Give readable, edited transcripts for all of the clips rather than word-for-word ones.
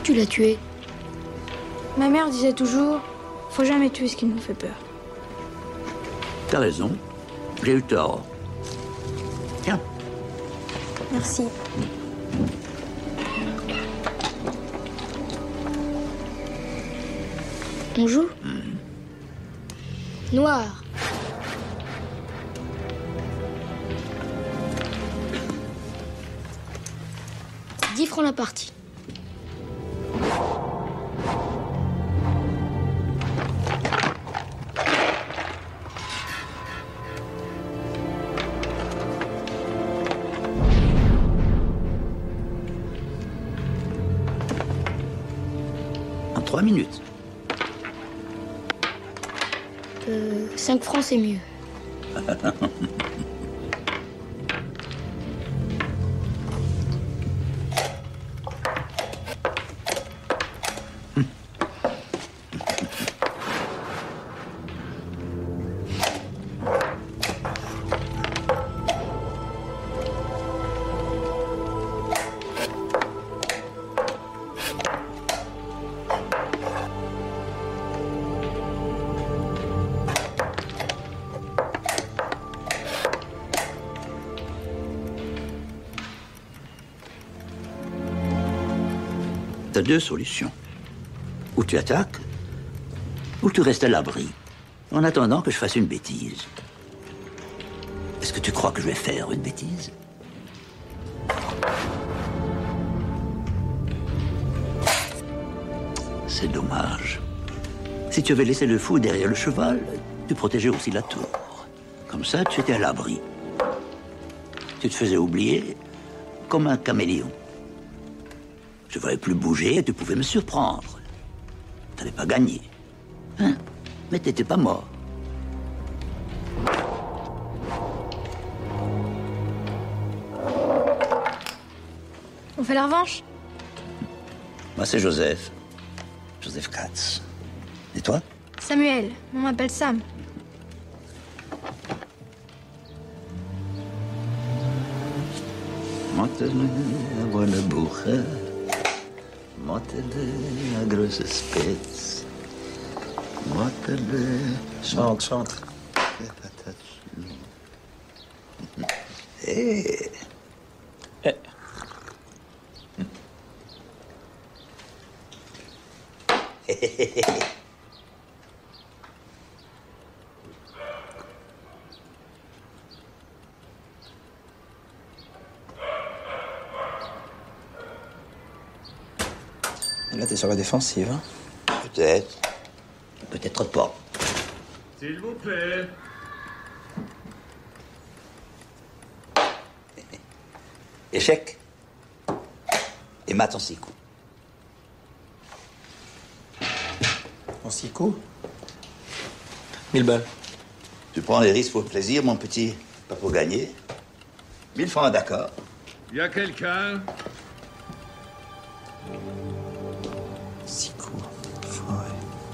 tu l'as tué? Ma mère disait toujours, faut jamais tuer ce qui nous fait peur. T'as raison. J'ai eu tort. Tiens. Merci. On joue? Noir. « 10 francs la partie. En 3 minutes. 5 francs, c'est mieux. T'as 2 solutions. Ou tu attaques, ou tu restes à l'abri, en attendant que je fasse une bêtise. Est-ce que tu crois que je vais faire une bêtise? C'est dommage. Si tu avais laissé le fou derrière le cheval, tu protégeais aussi la tour. Comme ça, tu étais à l'abri. Tu te faisais oublier comme un caméléon. Je ne ferais plus bouger et tu pouvais me surprendre. Tu n'avais pas gagné. Hein? Mais tu n'étais pas mort. On fait la revanche? Moi, c'est Joseph. Joseph Katz. Et toi? Samuel, on m'appelle Sam. Montele, la bonne bourre. Montele, la grosse spitz. Montele... Chante, chante. Hé! Eh. Là, t'es sur la défensive, hein? Peut-être. Peut-être pas. S'il vous plaît. Échec. Et mat en 6 coups. En 6 coups 1000 balles. Tu prends les risques pour le plaisir, mon petit. Pas pour gagner. 1000 francs, d'accord. Y a quelqu'un? 6 coups. Foiré.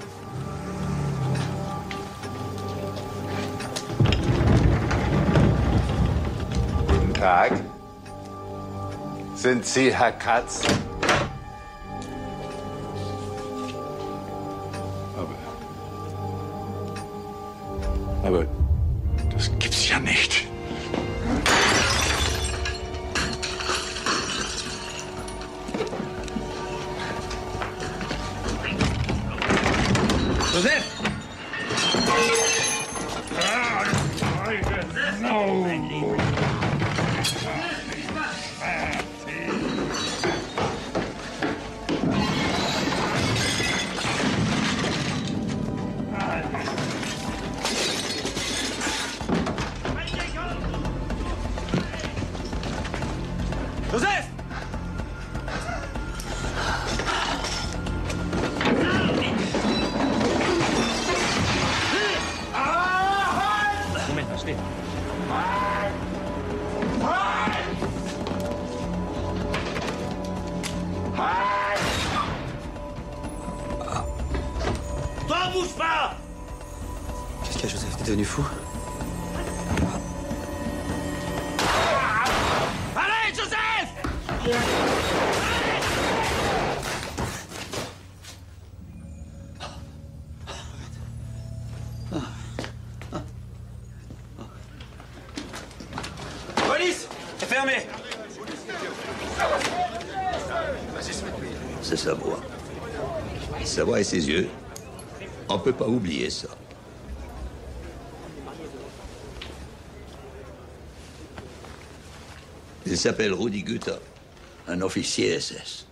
Guten Tag. Sind Sie Herr Katz? Aber das gibt's ja nicht. Joseph! Joseph! Moment mal, stehen. Toi, bouge pas! Qu'est-ce qu'il y a, Joseph? T'es devenu fou? Allez, Joseph! sa voix. Sa voix et ses yeux. On peut pas oublier ça. Il s'appelle Rudi Güter, un officier SS.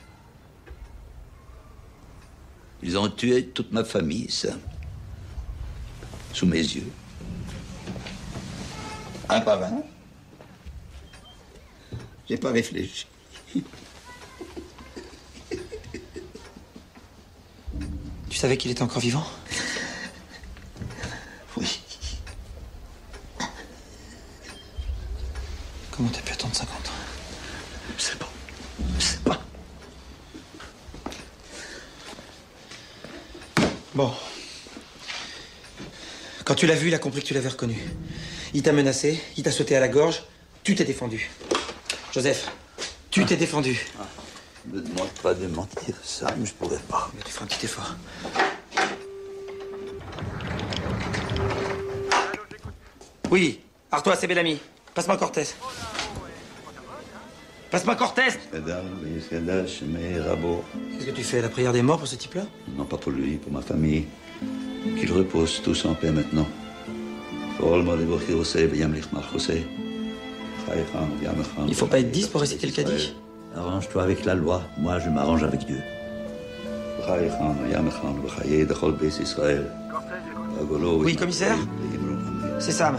Ils ont tué toute ma famille, ça. Sous mes yeux. Un par un. J'ai pas réfléchi. Tu savais qu'il était encore vivant? Oui. Comment t'as pu attendre 50 ans? Je sais pas. Je sais pas. Bon. Quand tu l'as vu, il a compris que tu l'avais reconnu. Il t'a menacé, il t'a sauté à la gorge, tu t'es défendu. Joseph, tu t'es défendu. Ne me demande pas de mentir, ça, mais je pourrais pas. Mais tu feras un petit effort. Oui, Artois, c'est Bellamy. Passe-moi Cortez. Passe-moi Cortez. Qu'est-ce que tu fais, la prière des morts pour ce type-là? Non, pas pour lui, pour ma famille. Qu'ils reposent tous en paix maintenant. Il faut pas être 10 pour réciter le Kaddish. Arrange-toi avec la loi. Moi, je m'arrange avec Dieu. Oui, commissaire? C'est Sam.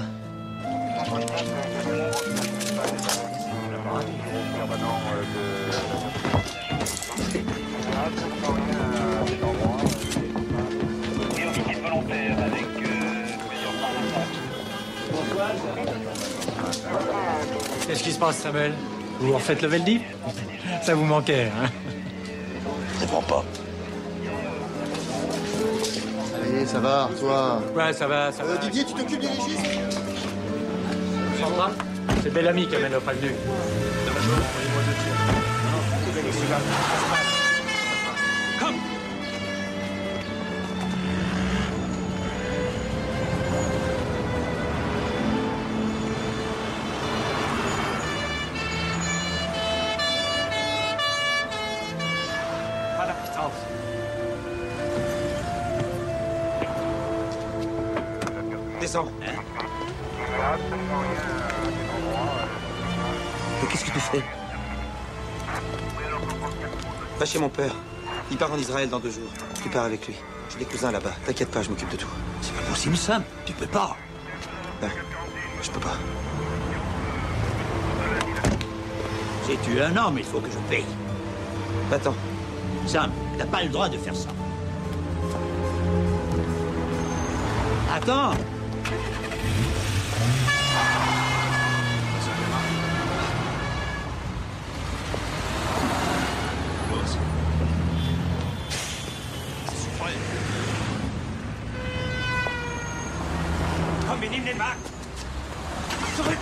Qu'est-ce qui se passe, Samuel? Vous refaites le Veldiv? Ça vous manquait, hein? Réponds pas. Allez, ça va, toi. Ouais, ça va, ça va. Didier, tu t'occupes du registre? Central, c'est Bellamy qui amène le prévenu. Come. Descends. Mais qu'est-ce que tu fais? Va chez mon père. Il part en Israël dans 2 jours. Tu pars avec lui. J'ai des cousins là-bas. T'inquiète pas, je m'occupe de tout. C'est pas possible, Sam. Tu peux pas. Ben, je peux pas. J'ai tué un homme, il faut que je paye. Va-t'en. Sam, t'as pas le droit de faire ça. Attends. Komm, wir nehmen den Wagen. Zurück!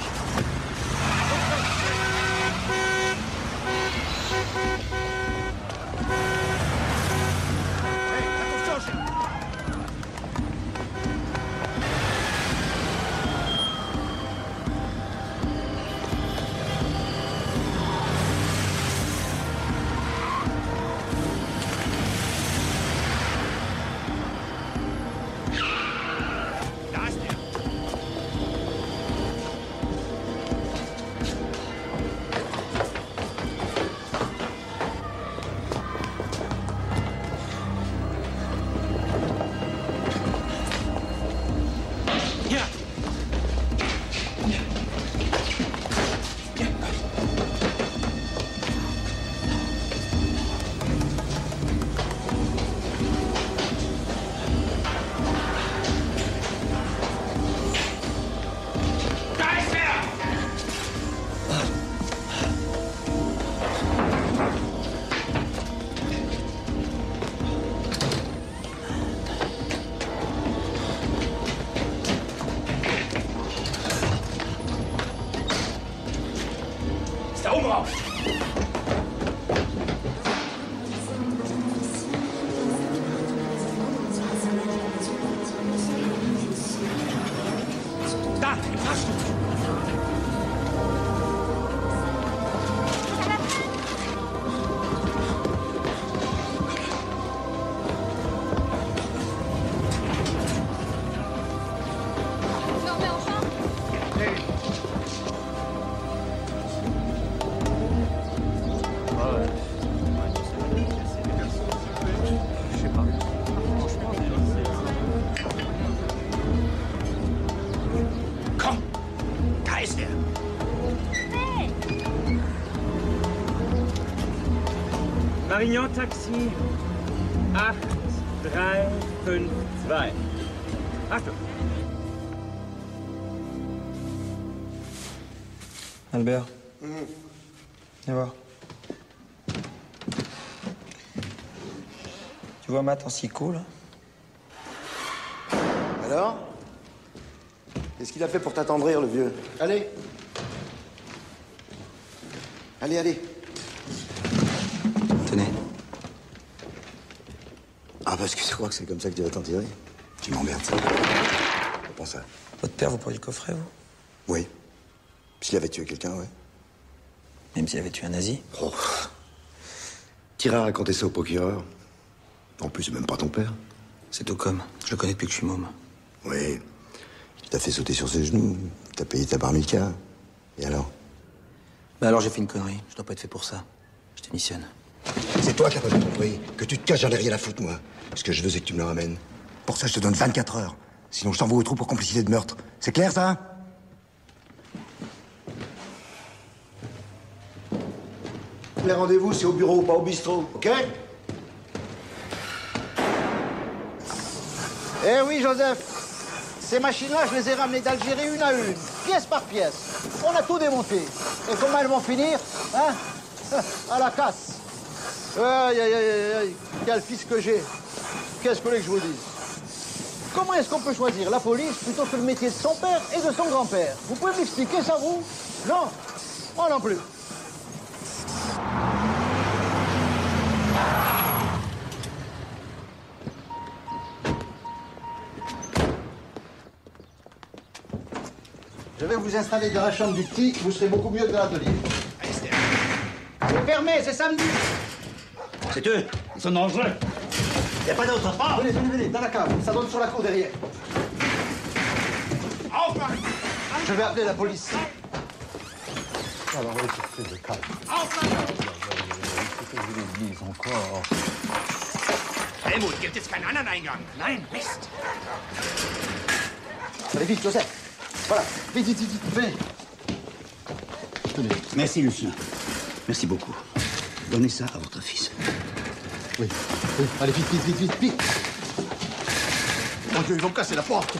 Carignan Taxi 8352. Achtung. Albert. Viens voir. Tu vois Matt en psycho, là? Alors? Qu'est-ce qu'il a fait pour t'attendrir, le vieux? Allez. Allez, allez. Tenez. Ah, parce que tu crois que c'est comme ça que tu vas t'en tirer? Tu m'emmerdes, ça. Je pense ça. Votre père, vous pourriez le coffrer, vous? Oui. S'il avait tué quelqu'un, ouais. Même s'il avait tué un nazi? Oh. T'iras raconter ça au procureur. En plus, c'est même pas ton père. C'est tout comme. Je le connais depuis que je suis môme. Oui. Il t'a fait sauter sur ses genoux. T'as payé ta barmica. Et alors? Bah alors j'ai fait une connerie. Je dois pas être fait pour ça. Je démissionne. C'est toi qui as pas tout compris. Que tu te caches, j'en ai rien à foutre, moi. Ce que je veux, c'est que tu me le ramènes. Pour ça, je te donne 24 heures. Sinon, je t'envoie au trou pour complicité de meurtre. C'est clair, ça? Les rendez-vous, c'est au bureau, pas au bistrot, ok? Eh oui, Joseph. Ces machines-là, je les ai ramenées d'Algérie une à une, pièce par pièce. On a tout démonté. Et comment elles vont finir, hein? À la casse. Aïe, aïe, aïe, aïe. Quel fils que j'ai. Qu'est-ce que vous voulez que je vous dise? Comment est-ce qu'on peut choisir la police plutôt que le métier de son père et de son grand-père? Vous pouvez m'expliquer ça, vous? Non? Moi non plus. Je vais vous installer dans la chambre du petit, vous serez beaucoup mieux que dans l'atelier. C'est fermé, c'est samedi. C'est eux. Ils sont dangereux. Il n'y a pas d'autre part. Venez, venez, venez, dans la cave. Ça donne sur la cour derrière. Je vais appeler la police. Alors, oui, c'est de calme. L'église encore. Helmut, gibt es keinen anderen Eingang? Nein, Mist. Allez, vite, Joseph. Voilà, vite, vite, vite, venez. Tenez. Merci, Lucien. Merci beaucoup. Donnez ça à votre fils. Oui, oui. Allez, vite, vite, vite, vite, vite. Mon Dieu, ils vont me casser la porte.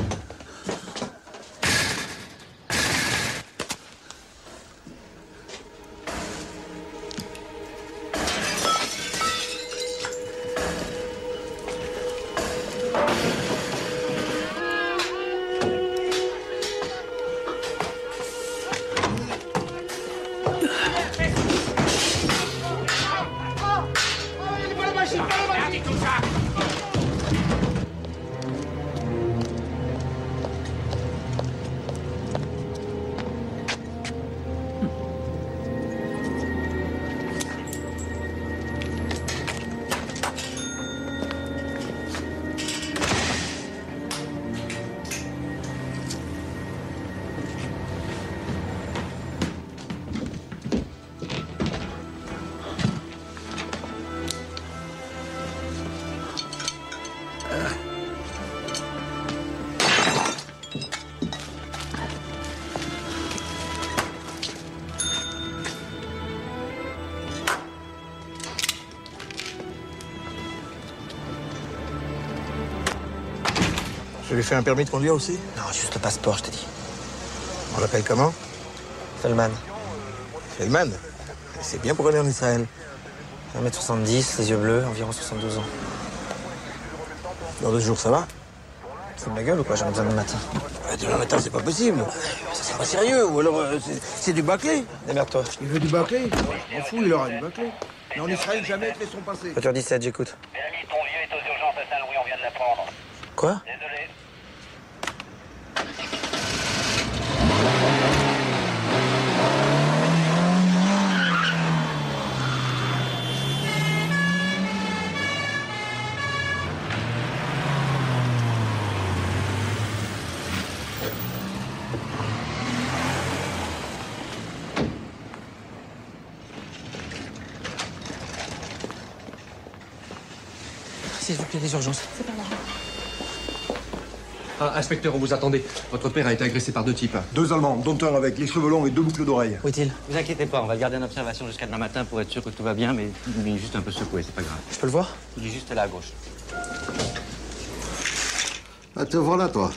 Je lui fais un permis de conduire aussi? Non, juste le passeport, je te dis. On l'appelle comment? Feldman. Feldman? C'est bien pour aller en Israël. 1m70, les yeux bleus, environ 72 ans. Dans 2 jours, ça va? C'est de ma gueule ou quoi? J'en ai besoin demain matin. Demain matin, c'est pas possible. Ça, c'est pas sérieux. Ou alors, c'est du bâclé. Démerde-toi. Il veut du bâclé? On fout, il aura du bâclé. Mais en Israël, jamais te laissons passer. Voiture 17, j'écoute. Bernie, ton vieux est aux urgences à Saint-Louis, on vient de l'apprendre. Quoi? Désolé. S'il vous plaît, les urgences. C'est par là. Ah, inspecteur, on vous attendait. Votre père a été agressé par 2 types. 2 Allemands, dont un avec les cheveux longs et 2 boucles d'oreilles. Où est-il? Vous inquiétez pas, on va le garder en observation jusqu'à demain matin pour être sûr que tout va bien, mais il est juste un peu secoué, c'est pas grave. Je peux le voir? Il est juste là à gauche. Ah, te voilà, toi.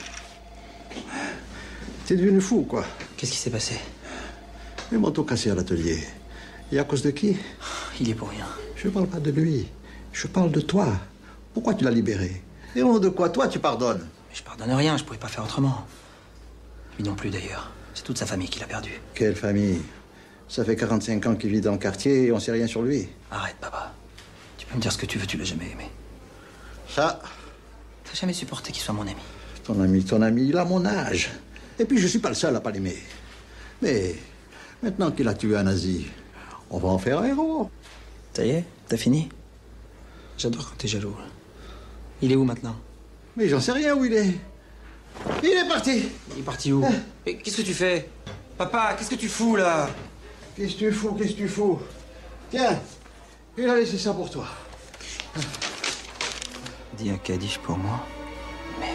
T'es devenu fou, quoi. Qu'est-ce qui s'est passé? Les manteaux cassés à l'atelier. Et à cause de qui? Il est pour rien. Je parle pas de lui. Je parle de toi. Pourquoi tu l'as libéré? Et au nom de quoi, toi, tu pardonnes? Mais je pardonne rien, je pouvais pas faire autrement. Lui non plus, d'ailleurs. C'est toute sa famille qui l'a perdu. Quelle famille? Ça fait 45 ans qu'il vit dans le quartier et on sait rien sur lui. Arrête, papa. Tu peux me dire ce que tu veux, tu l'as jamais aimé. Ça? T'as jamais supporté qu'il soit mon ami. Ton ami, il a mon âge. Et puis, je suis pas le seul à pas l'aimer. Mais, maintenant qu'il a tué un nazi, on va en faire un héros. Ça y est? T'as fini? J'adore quand t'es jaloux. Il est où maintenant? Mais j'en sais rien où il est. Il est parti. Il est parti où? Mais qu'est-ce que tu fais? Papa, qu'est-ce que tu fous, là? Qu'est-ce que tu fous? Tiens, il a laissé ça pour toi. Dis un Kaddish pour moi. Merde.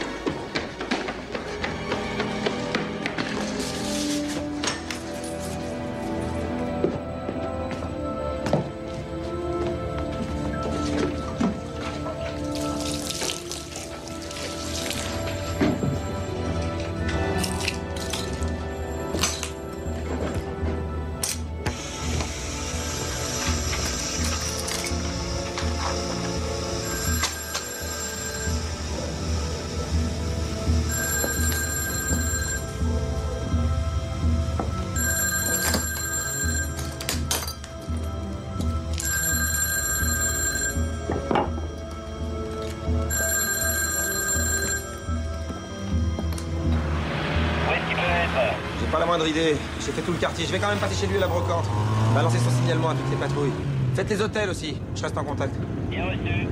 Pas la moindre idée. J'ai fait tout le quartier. Je vais quand même passer chez lui à la brocante. Balancer son signalement à toutes les patrouilles. Faites les hôtels aussi. Je reste en contact. Bien reçu.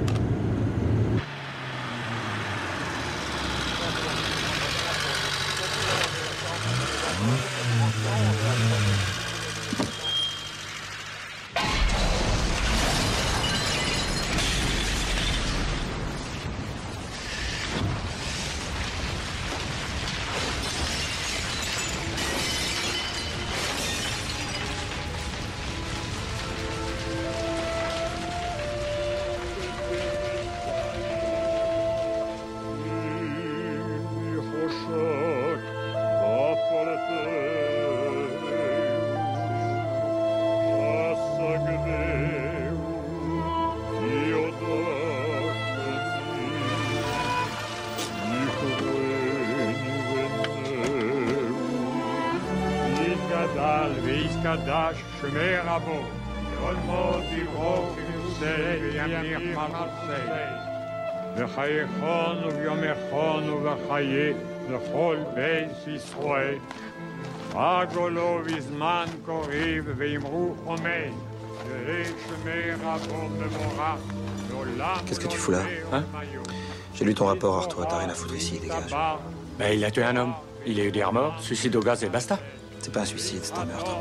קדש שמי רבו, כל מות יברוך ינוסי וימליך מלכוסי. וחייכון וביומכון ובחיי לכל בית ישראל. רגולו בזמן קריב ואמרו חומי, יהי שמי רבו מבורך, לעולם Qu'est-ce que tu fous là? Hein? J'ai lu ton rapport, Artois, t'as rien à foutre ici, dégage. Ben, il a tué un homme. Il a eu des remords, suicide au gaz et basta. C'est pas un suicide, c'est un meurtre.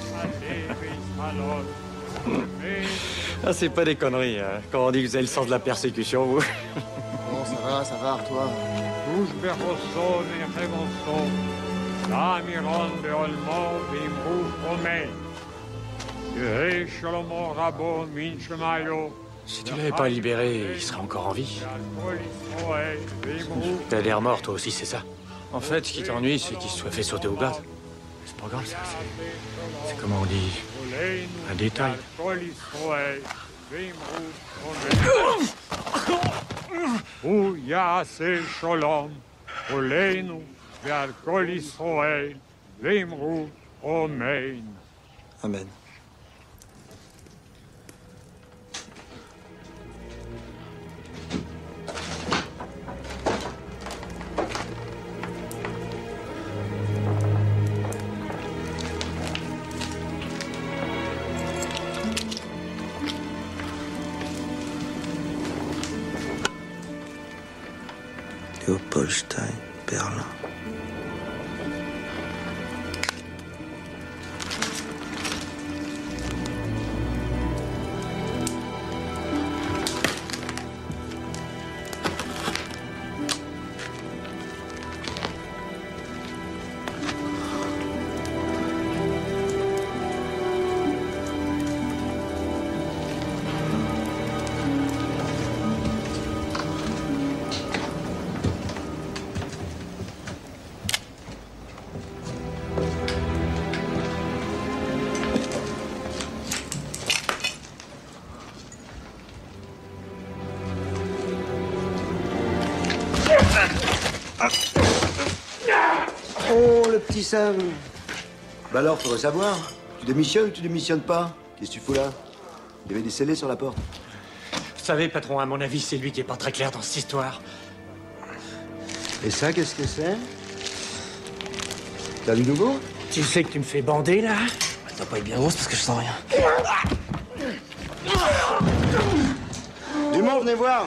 Ah, c'est pas des conneries, hein. Quand on dit que vous avez le sens de la persécution, vous. Bon, ça va, Artois. touche ברוסו נחמוסו, לאמירון בעולמו ואמרו חומי. יהי שלמה רבו מן שמעיו. Si tu l'avais pas libéré, il serait encore en vie. T'as l'air mort, toi aussi, c'est ça? En fait, ce qui t'ennuie, c'est qu'il se soit fait sauter au gaz. C'est pas grave, ça. C'est comment on dit... un détail. הוא יעשה שלום עלינו ועל כל ישראל, ואמרו אמן. Amen. Leopoldstein, Berlin. Oh, le petit Sam. Bah alors, faudrait savoir. Tu démissionnes ou tu démissionnes pas? Qu'est-ce que tu fous là? Il y avait des scellés sur la porte. Vous savez, patron, à mon avis, c'est lui qui est pas très clair dans cette histoire. Et ça, qu'est-ce que c'est? T'as du nouveau? Tu sais que tu me fais bander, là? Elle doit pas être bien grosse parce que je sens rien. Du monde, venez voir.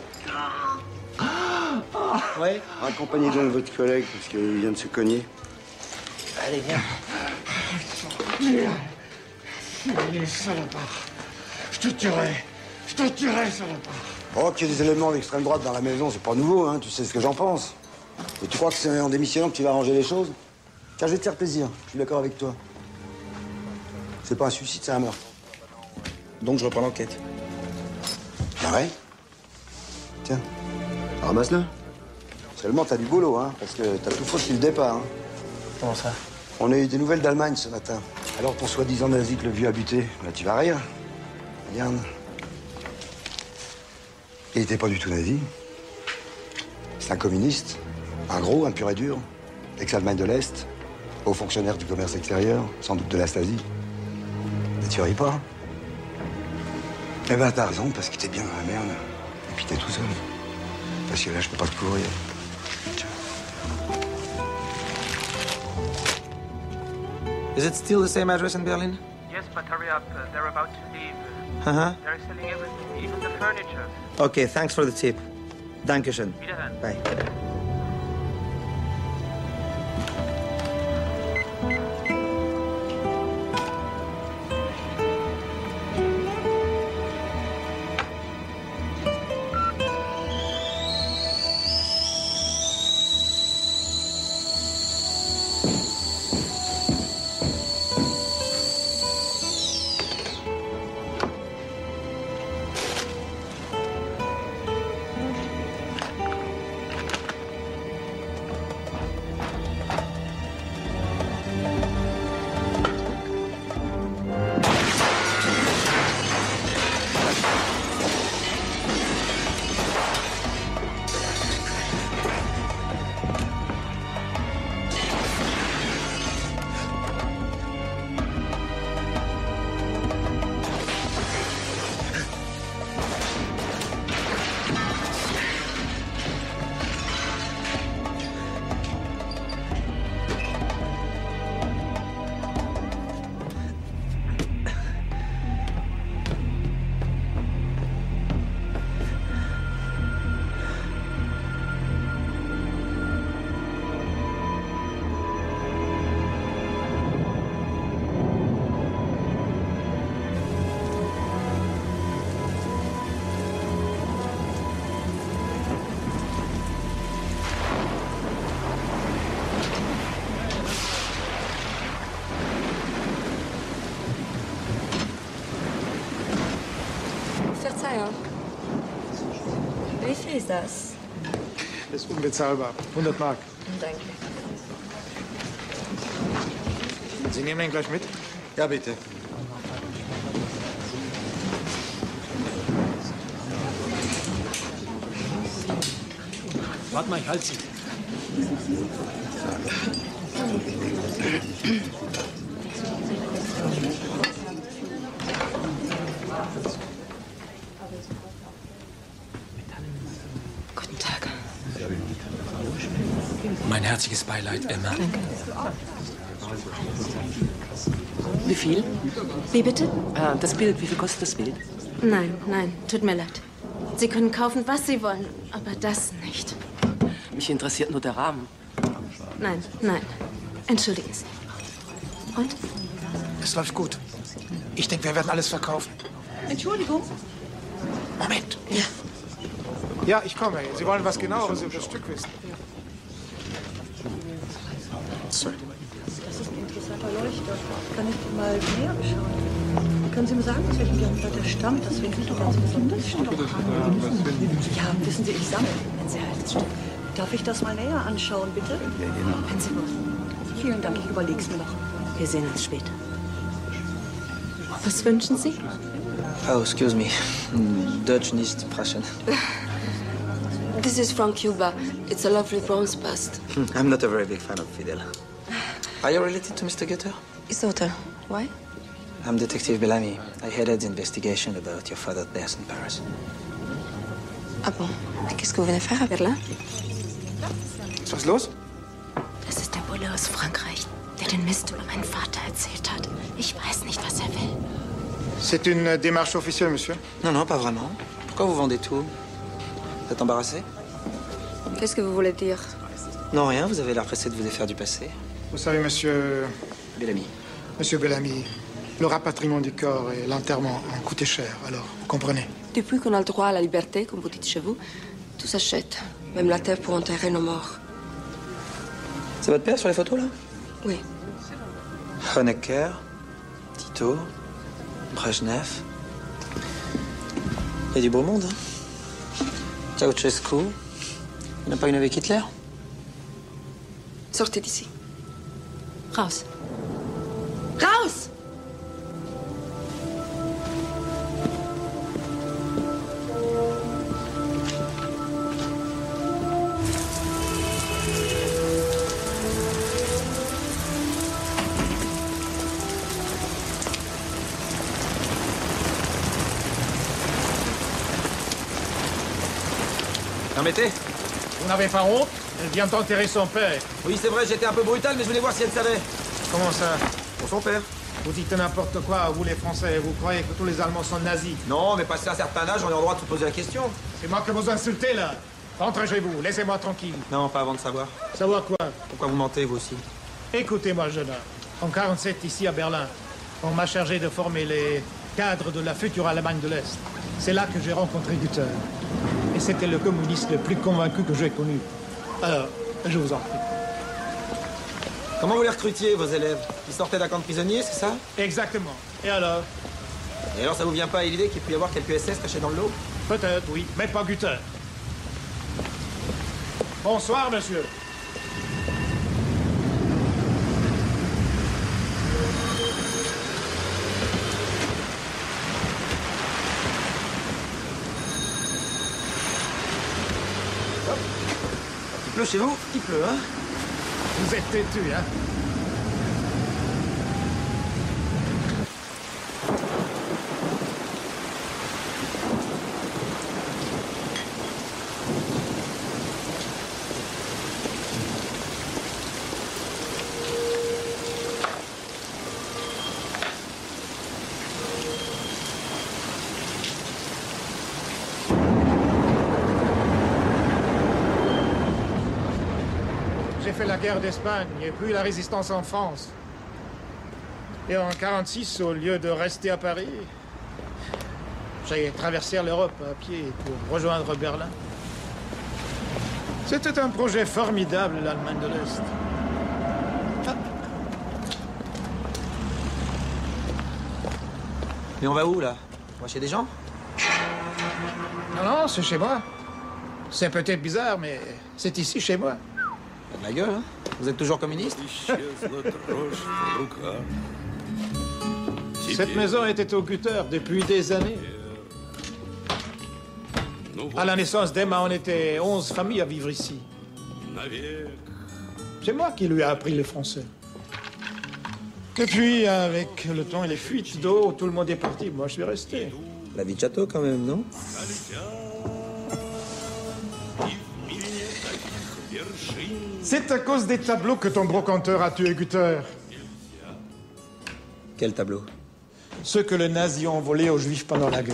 Ouais. Accompagnez donc votre collègue parce qu'il vient de se cogner. Allez, viens. Les salopards. Je te tuerai. Je te tuerai, salopard. Oh, qu'il y ait des éléments d'extrême droite dans la maison, c'est pas nouveau, hein. Tu sais ce que j'en pense. Et tu crois que c'est en démissionnant que tu vas arranger les choses? Car je vais te faire plaisir. Je suis d'accord avec toi. C'est pas un suicide, c'est un meurtre. Donc je reprends l'enquête. Ah ouais? Tiens, ramasse-le. Seulement, t'as du boulot, hein, parce que t'as tout faux depuis le départ, hein. Comment ça? On a eu des nouvelles d'Allemagne ce matin. Alors, ton soi-disant nazi que le vieux a buté, bah, tu vas rire. Regarde. Il était pas du tout nazi. C'est un communiste. Un gros, un pur et dur. Ex-Allemagne de l'Est. Haut fonctionnaire du commerce extérieur, sans doute de la Stasi. Mais tu ris pas? Eh ben, t'as raison, parce que t'es bien dans la merde. Et puis t'es tout seul. Parce que là, je peux pas te couvrir. Is it still the same address in Berlin? Yes, but hurry up. They're about to leave. Uh-huh. They're selling everything, even the furniture. Okay, thanks for the tip. Dankeschön. Wiederhören. Bye. Verzeihung. Wie viel ist das? Das ist unbezahlbar. 100 Mark. Danke. Sie nehmen ihn gleich mit? Ja, bitte. Warte mal, ich halte sie. Guten Tag. Mein herzliches Beileid, Emma. Danke. Wie viel? Wie bitte? Das Bild, wie viel kostet das Bild? Nein, nein, tut mir leid. Sie können kaufen, was Sie wollen, aber das nicht. Mich interessiert nur der Rahmen. Nein, nein. Entschuldigen Sie. Und? Es läuft gut. Ich denke, wir werden alles verkaufen. Entschuldigung. Moment. Ja. Ja, ich komme. Sie wollen was Genaueres über das Stück wissen. Sorry. Das ist ein interessanter Leuchter. Kann ich den mal näher beschauen? Können Sie mir sagen, aus welchem Jahrhundert der stammt? Das finde ich doch ganz besonders stark. Ja, wissen Sie, ich sammle ein sehr altes Stück. Darf ich das mal näher anschauen, bitte? Wenn Sie wollen. Vielen Dank, ich überleg's mir noch. Wir sehen uns später. Was wünschen Sie? Oh, excuse me. Deutsch nicht sprechen. This is from Cuba. It's a lovely bronze bust. I'm not a very big fan of Fidel. Are you related to Mr. Goethe? Sort of. Why? I'm Detective Bellamy. I headed the investigation about your father's death in Paris. Ah bon? Qu'est-ce que vous venez faire à Berlin? Was ist los? Das ist der Bulle aus Frankreich, der den Mist über meinen Vater erzählt hat. Ich weiß nicht, was er will. C'est une démarche officielle, monsieur? Non, non, pas vraiment. Pourquoi vous vendez tout? Vous êtes embarrassé? Qu'est-ce que vous voulez dire? Non, rien. Vous avez l'air pressé de vous défaire du passé. Vous savez, monsieur... Bellamy. Monsieur Bellamy, le rapatriement du corps et l'enterrement ont coûté cher, alors, vous comprenez? Depuis qu'on a le droit à la liberté, comme vous dites chez vous, tout s'achète. Même la terre pour enterrer nos morts. C'est votre père sur les photos, là? Oui. Honecker, Tito, Brejnev. Il y a du beau monde, hein? Ceausescu. Il n'y en a pas une avec Hitler? Sortez d'ici. Raus. Raus! Permettez? Vous n'avez pas honte? Elle vient d'enterrer son père. Oui, c'est vrai, j'étais un peu brutal, mais je voulais voir si elle savait. Comment ça? Pour son père. Vous dites n'importe quoi, vous les Français. Vous croyez que tous les Allemands sont nazis? Non, mais passé un certain âge, on est en droit de se poser la question. C'est moi que vous insultez, là. Rentrez chez vous, laissez-moi tranquille. Non, pas avant de savoir. Savoir quoi? Pourquoi vous mentez, vous aussi? Écoutez-moi, jeune homme. En 47, ici à Berlin, on m'a chargé de former les cadres de la future Allemagne de l'Est. C'est là que j'ai rencontré Güter. Et c'était le communiste le plus convaincu que j'ai connu. Alors, je vous en prie. Comment vous les recrutiez, vos élèves? Ils sortaient d'un camp de prisonniers, c'est ça? Exactement. Et alors? Et alors, ça vous vient pas à l'idée qu'il peut y avoir quelques SS cachés dans le lot? Peut-être, oui, mais pas Güter. Bonsoir, monsieur. Il pleut chez vous? Il pleut, hein? Vous êtes têtu, hein? J'ai fait la guerre d'Espagne et puis la résistance en France. Et en 46, au lieu de rester à Paris, j'ai traversé l'Europe à pied pour rejoindre Berlin. C'était un projet formidable, l'Allemagne de l'Est. Mais on va où, là? On va chez des gens? Non, non, c'est chez moi. C'est peut-être bizarre, mais c'est ici, chez moi. Pas de la gueule, hein? Vous êtes toujours communiste? Cette maison était au Güter depuis des années. À la naissance d'Emma, on était 11 familles à vivre ici. C'est moi qui lui ai appris le français. Et puis, avec le temps et les fuites d'eau, tout le monde est parti. Moi, je suis resté. La vie de château, quand même, non? C'est à cause des tableaux que ton brocanteur a tué Güter. Quel tableau? Ceux que les nazis ont volés aux Juifs pendant la guerre.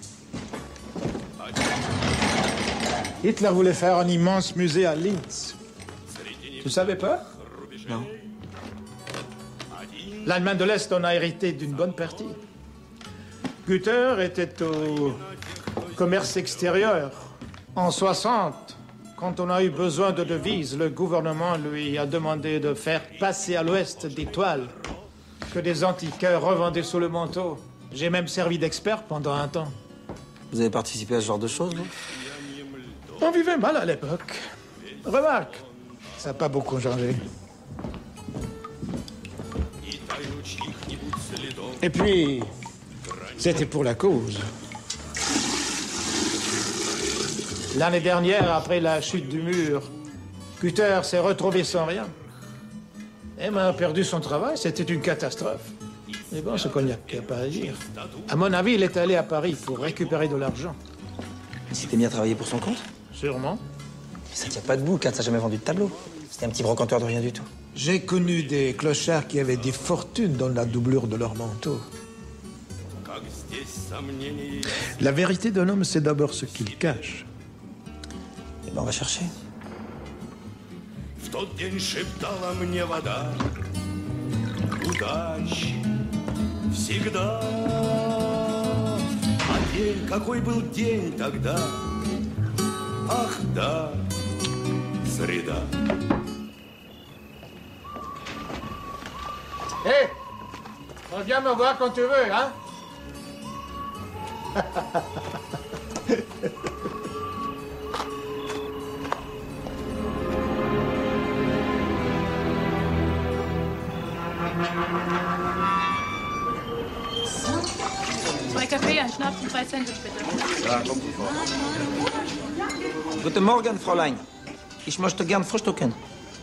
Hitler voulait faire un immense musée à Linz. Tu savais pas? Non. L'Allemagne de l'Est en a hérité d'une bonne partie. Güter était au commerce extérieur. En 60, quand on a eu besoin de devises, le gouvernement lui a demandé de faire passer à l'Ouest des toiles que des antiquaires revendaient sous le manteau. J'ai même servi d'expert pendant un temps. Vous avez participé à ce genre de choses, non? On vivait mal à l'époque. Remarque, ça n'a pas beaucoup changé. Et puis, c'était pour la cause. L'année dernière, après la chute du mur, Cutter s'est retrouvé sans rien. Emma a perdu son travail, c'était une catastrophe. Mais bon, ce qu'on n'y a pas à dire. À mon avis, il est allé à Paris pour récupérer de l'argent. Il s'était mis à travailler pour son compte? Sûrement. Ça tient pas debout, Katz n'a jamais vendu de tableau. C'était un petit brocanteur de rien du tout. J'ai connu des clochards qui avaient des fortunes dans la doublure de leur manteau. La vérité d'un homme, c'est d'abord ce qu'il cache. Eh ben, on va chercher. В тот день шептала мне вода, удачи всегда. А день, какой был день тогда? Ах да, среда. Hé, reviens me voir quand tu veux, hein? Zwei Kaffee, ein Schnaps und 2 Sandwich, bitte. Ja, kommt sofort. Guten Morgen, Fräulein. Ich möchte gern frühstücken.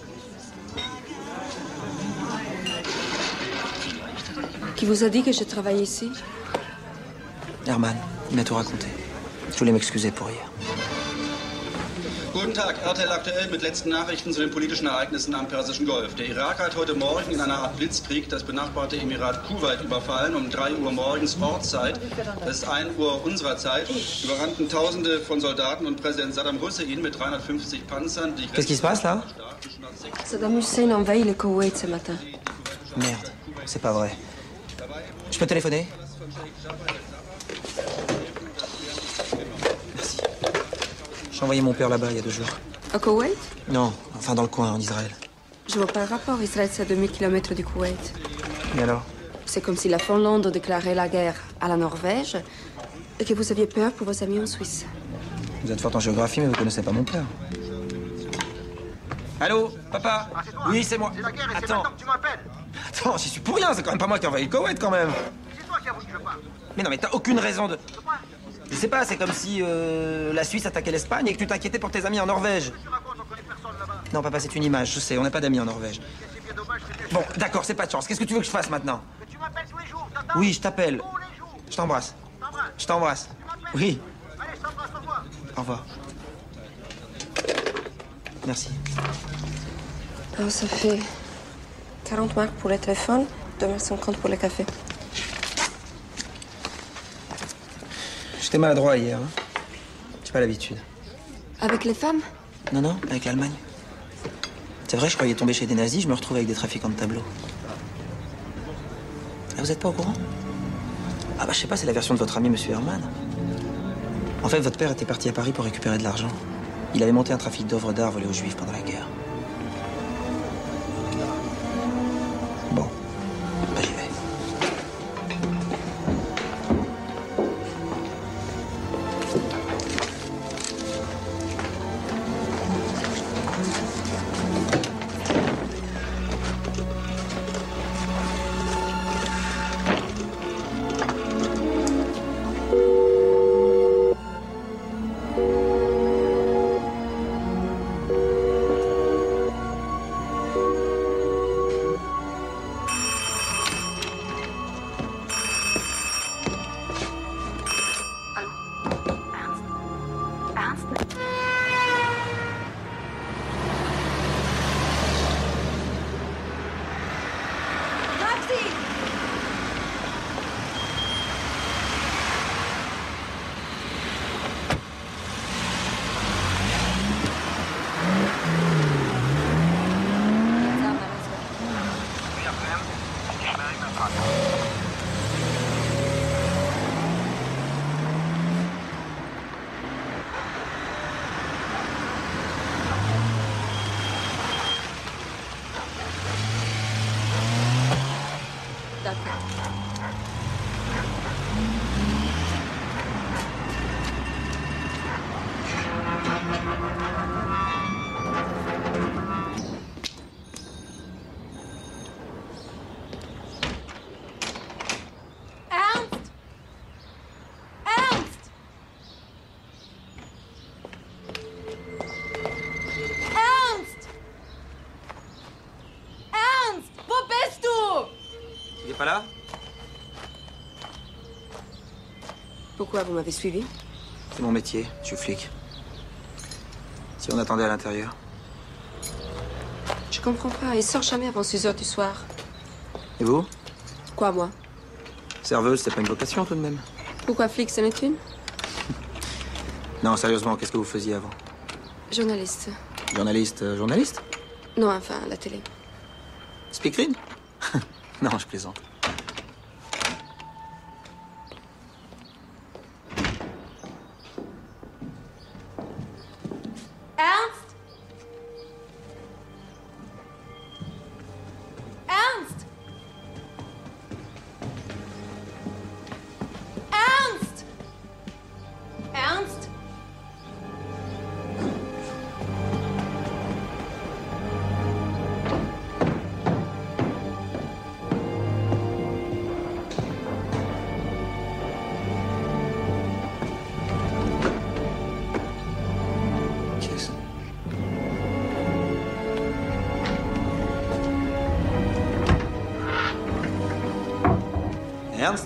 Qui vous a dit que je travaille ici? Hermann, il m'a tout raconté. Je voulais m'excuser pour hier. Guten Tag, RTL aktuell mit letzten Nachrichten zu den politischen Ereignissen am Persischen Golf. Der Irak hat heute Morgen in einer Art Blitzkrieg das benachbarte Emirat Kuwait überfallen, um 3 Uhr morgens Ortszeit. Das ist 1 Uhr unserer Zeit. Überrannten Tausende von Soldaten und Präsident Saddam Hussein mit 350 Panzern. Qu'est-ce qui se passe là? Saddam Hussein envahit le Koweït ce matin. Merde, c'est pas vrai. Je peux téléphoner? Merci. J'ai envoyé mon père là-bas il y a 2 jours. Au Koweït? Non, enfin dans le coin, en Israël. Je vois pas le rapport. Israël, c'est à 2000 km du Koweït. Et alors? C'est comme si la Finlande déclarait la guerre à la Norvège et que vous aviez peur pour vos amis en Suisse. Vous êtes fort en géographie, mais vous connaissez pas mon père. Allô, papa? Oui, c'est moi. Attends. Tu m'appelles. Attends, j'y suis pour rien, c'est quand même pas moi qui ai envahi le Koweït quand même. C'est toi qui as voulu que je parte. Mais non, mais t'as aucune raison de... Je sais pas, c'est comme si la Suisse attaquait l'Espagne et que tu t'inquiétais pour tes amis en Norvège. Non, papa, c'est une image, je sais, on n'a pas d'amis en Norvège. Bon, d'accord, c'est pas de chance. Qu'est-ce que tu veux que je fasse maintenant? Tu m'appelles tous les jours. Oui, je t'appelle. Je t'embrasse. Je t'embrasse. Oui. Allez, je t'embrasse, au revoir. Au revoir. Merci. Alors, ça fait 40 marks pour le téléphone, 2,50 pour le café. J'étais maladroit hier. Hein. J'ai pas l'habitude. Avec les femmes? Non, non, avec l'Allemagne. C'est vrai, je croyais tomber chez des nazis, je me retrouve avec des trafiquants de tableaux. Ah, vous êtes pas au courant? Ah bah je sais pas, c'est la version de votre ami Monsieur Hermann. En fait, votre père était parti à Paris pour récupérer de l'argent. Il avait monté un trafic d'œuvres d'art volées aux Juifs pendant la guerre. Bon, bah j'y vais. pas là? Pourquoi vous m'avez suivi? C'est mon métier, je suis flic. Si on attendait à l'intérieur. Je comprends pas. Il sort jamais avant 6 heures du soir. Et vous? Quoi, moi? Serveuse, c'est pas une vocation tout de même? Pourquoi flic, c'en est une? Non, sérieusement, qu'est-ce que vous faisiez avant? Journaliste. Journaliste? Non, enfin, la télé. Speakerine? Non, je plaisante. Ernst? Ernst? Ernst? Ernst? Ernst?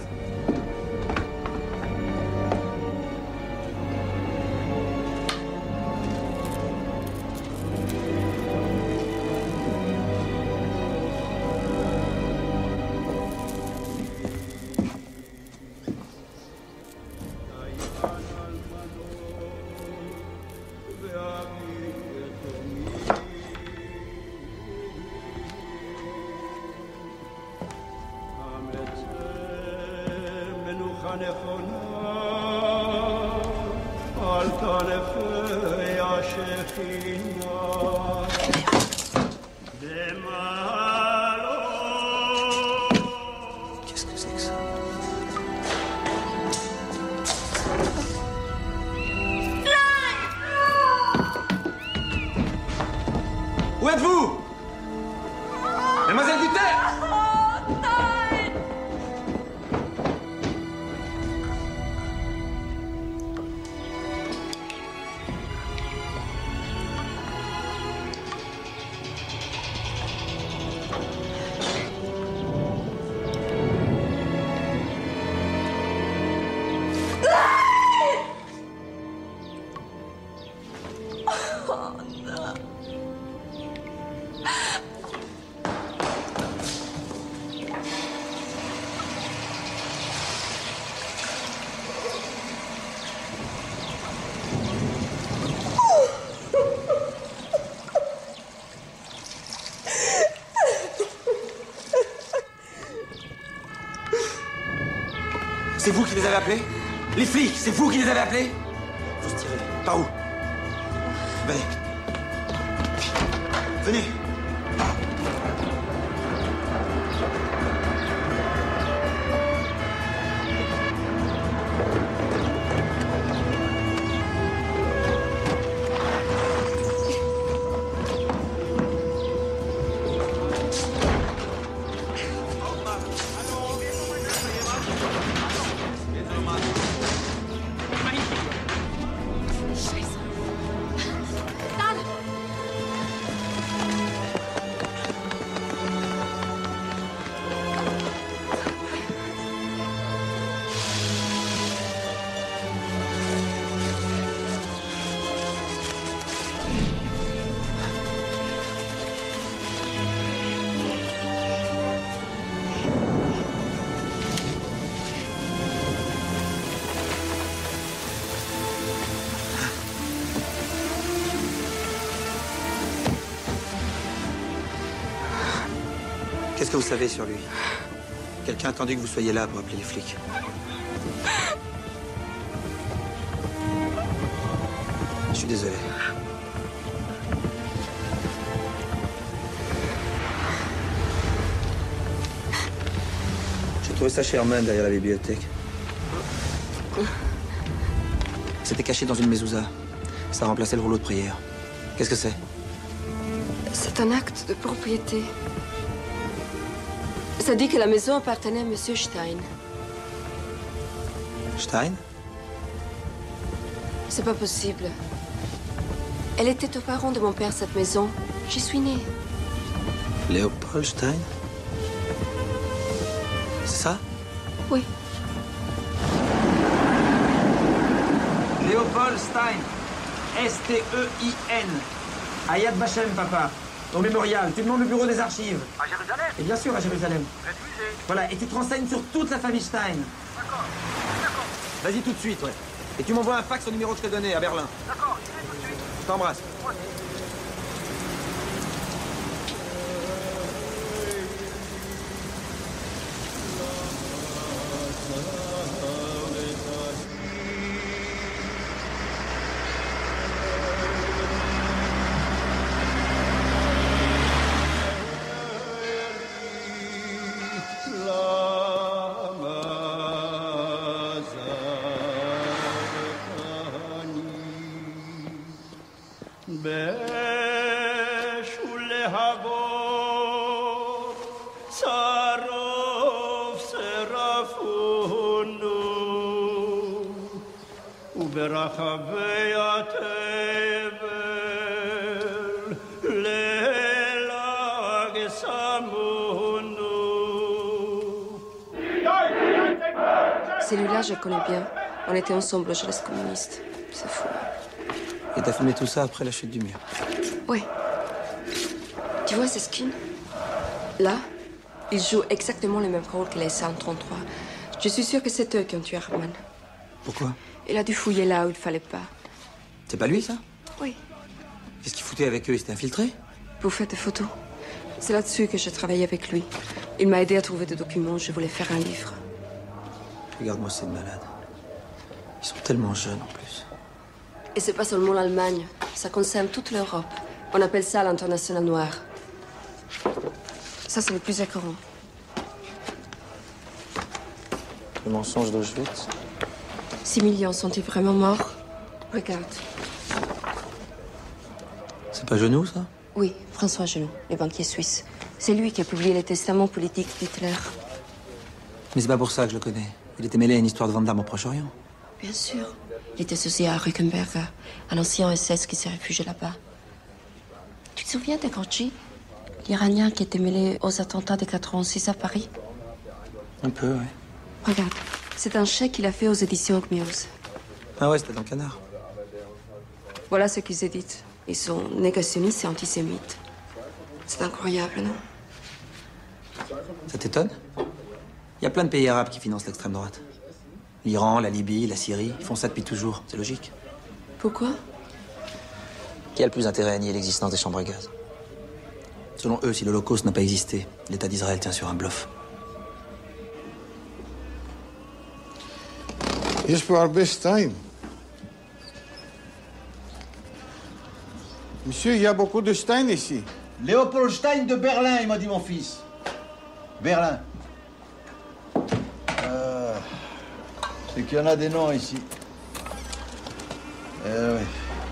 Qu'est-ce que c'est que ça? Où êtes-vous? Mademoiselle Gutter! C'est vous qui les avez appelés? Les flics, c'est vous qui les avez appelés? Vous se tirez. Par où? Venez. Venez. Qu'est-ce que vous savez sur lui? Quelqu'un a attendu que vous soyez là pour appeler les flics. Je suis désolé. J'ai trouvé ça chez Herman derrière la bibliothèque. C'était caché dans une mezouza. Ça remplaçait le rouleau de prière. Qu'est-ce que c'est? C'est un acte de propriété. Ça dit que la maison appartenait à Monsieur Stein. Stein? C'est pas possible. Elle était aux parents de mon père, cette maison. J'y suis née. Léopold Stein? C'est ça? Oui. Léopold Stein. S-T-E-I-N. À Yad Vashem, papa. Au mémorial. Tu demandes le bureau des archives. À Jérusalem? Et bien sûr, à Jérusalem. Réfugé. Voilà, et tu te renseignes sur toute la famille Stein. D'accord. Vas-y tout de suite, ouais. Et tu m'envoies un fax au numéro que je t'ai donné, à Berlin. D'accord, j'y vais tout de suite. Je t'embrasse. Celui-là, je connais bien. On était ensemble au geste communiste. C'est fou. Et t'as filmé tout ça après la chute du mur? Oui. Tu vois ces skins? Là, ils jouent exactement le même rôle que les SA-33. Je suis sûre que c'est eux qui ont tué Herman. Pourquoi? Il a dû fouiller là où il fallait pas. C'est pas lui, ça? Oui. Qu'est-ce qu'il foutait avec eux? Il s'était infiltré? Vous faites des photos? C'est là-dessus que j'ai travaillé avec lui. Il m'a aidé à trouver des documents. Je voulais faire un livre. Regarde-moi ces malades. Ils sont tellement jeunes, en plus. Et c'est pas seulement l'Allemagne. Ça concerne toute l'Europe. On appelle ça l'international noir. Ça, c'est le plus écœurant. Le mensonge d'Auschwitz. 6 millions sont-ils vraiment morts? Regarde. C'est pas Genoux, ça? Oui, François Genoux, le banquier suisse. C'est lui qui a publié les testaments politiques d'Hitler. Mais c'est pas pour ça que je le connais. Il était mêlé à une histoire de vente d'armes au Proche-Orient. Bien sûr. Il était associé à Rückenberger, un ancien SS qui s'est réfugié là-bas. Tu te souviens de Gorgi, l'Iranien qui était mêlé aux attentats de 86 à Paris? Un peu, ouais. Regarde, c'est un chèque qu'il a fait aux éditions Ogmios. Ah ouais, c'était dans le Canard. Voilà ce qu'ils éditent. Ils sont négationnistes et antisémites. C'est incroyable, non? Ça t'étonne? Il y a plein de pays arabes qui financent l'extrême droite. L'Iran, la Libye, la Syrie, ils font ça depuis toujours. C'est logique. Pourquoi? Qui a le plus intérêt à nier l'existence des chambres à gaz? Selon eux, si l'Holocauste n'a pas existé, l'État d'Israël tient sur un bluff. Hier pour Albert Stein. Monsieur, il y a beaucoup de Stein ici. Léopold Stein de Berlin, il m'a dit mon fils. Berlin. C'est qu'il y en a des noms ici. Oui.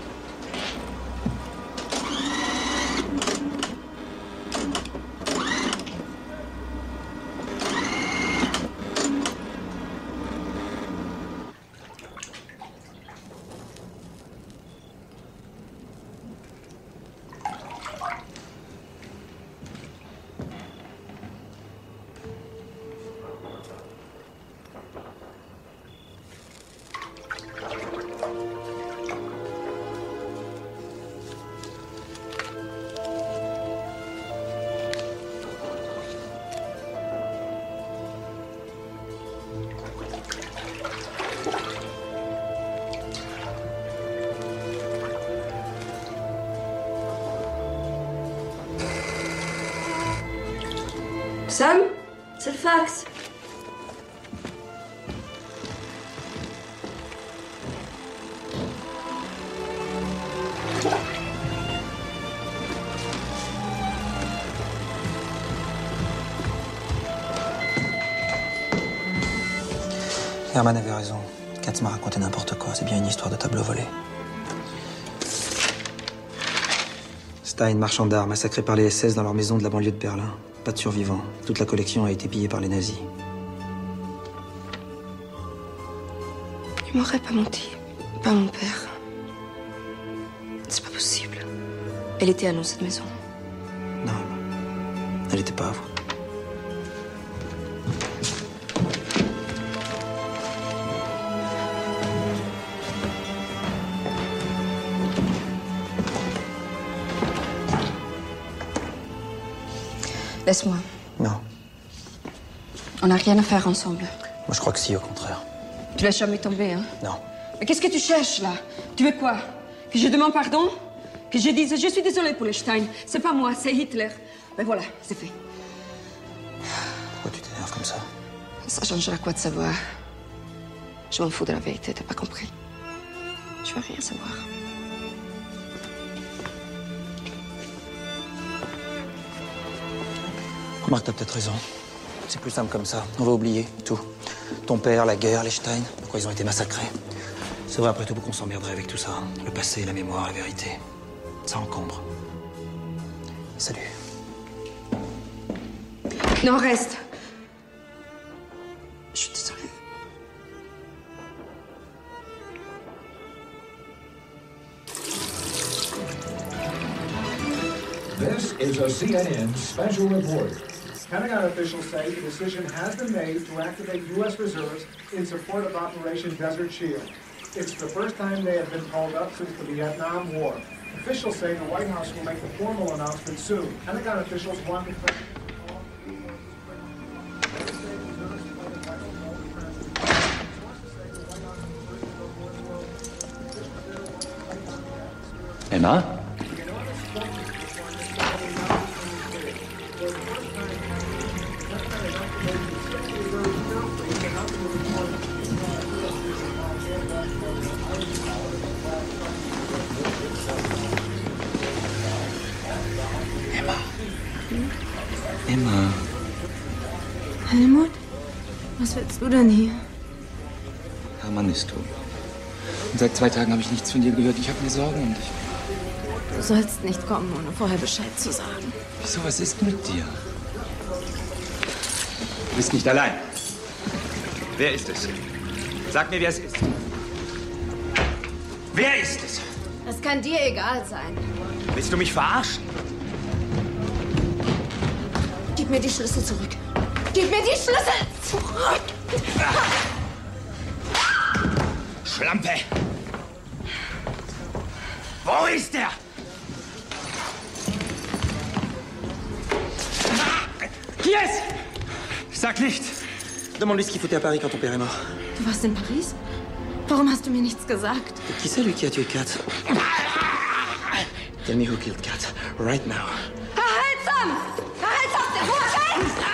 Sam, c'est le fax. Herman avait raison. Katz m'a raconté n'importe quoi. C'est bien une histoire de tableau volé. Stein, marchand d'art, massacré par les SS dans leur maison de la banlieue de Berlin. Pas de survivants. Toute la collection a été pillée par les nazis. Il m'aurait pas menti. Pas mon père. C'est pas possible. Elle était à nous, cette maison. Non, elle était pas à vous. Laisse-moi. Non. On n'a rien à faire ensemble. Moi, je crois que si, au contraire. Tu laisses jamais tomber, hein? Non. Mais qu'est-ce que tu cherches, là? Tu veux quoi? Que je demande pardon? Que je dise, je suis désolée pour les Stein. C'est pas moi, c'est Hitler. Ben voilà, c'est fait. Pourquoi tu t'énerves comme ça? Ça changera quoi de savoir? Je m'en fous de la vérité, t'as pas compris? Je veux rien savoir. Remarque, t'as peut-être raison. C'est plus simple comme ça. On va oublier tout. Ton père, la guerre, les Stein, pourquoi ils ont été massacrés. C'est vrai, après tout, qu'on s'emmerderait avec tout ça. Le passé, la mémoire, la vérité. Ça encombre. Salut. Non, reste. Je suis désolée. This is a CNN special report. Pentagon officials say the decision has been made to activate U.S. reserves in support of Operation Desert Shield. It's the first time they have been called up since the Vietnam War. Officials say the White House will make the formal announcement soon. Pentagon officials want to... Emma? Emma. Helmut? Was willst du denn hier? Hermann ist tot. Und seit 2 Tagen habe ich nichts von dir gehört. Ich habe mir Sorgen um dich. Du sollst nicht kommen, ohne vorher Bescheid zu sagen. Wieso, was ist mit dir? Du bist nicht allein. Wer ist es? Sag mir, wer es ist. Wer ist es? Es kann dir egal sein. Willst du mich verarschen? Gib mir die Schlüssel zurück. Gib mir die Schlüssel zurück! Schlampe! Wo ist er? Qui est-ce? Sag nicht! Demande-lui ce qu'il foutait à Paris quand ton père est mort. Du warst in Paris? Warum hast du mir nichts gesagt? Qui c'est lui qui a tué Kat? Tell me who killed Kat, right now. Erhaltsam! Erhaltsam! Ruhe!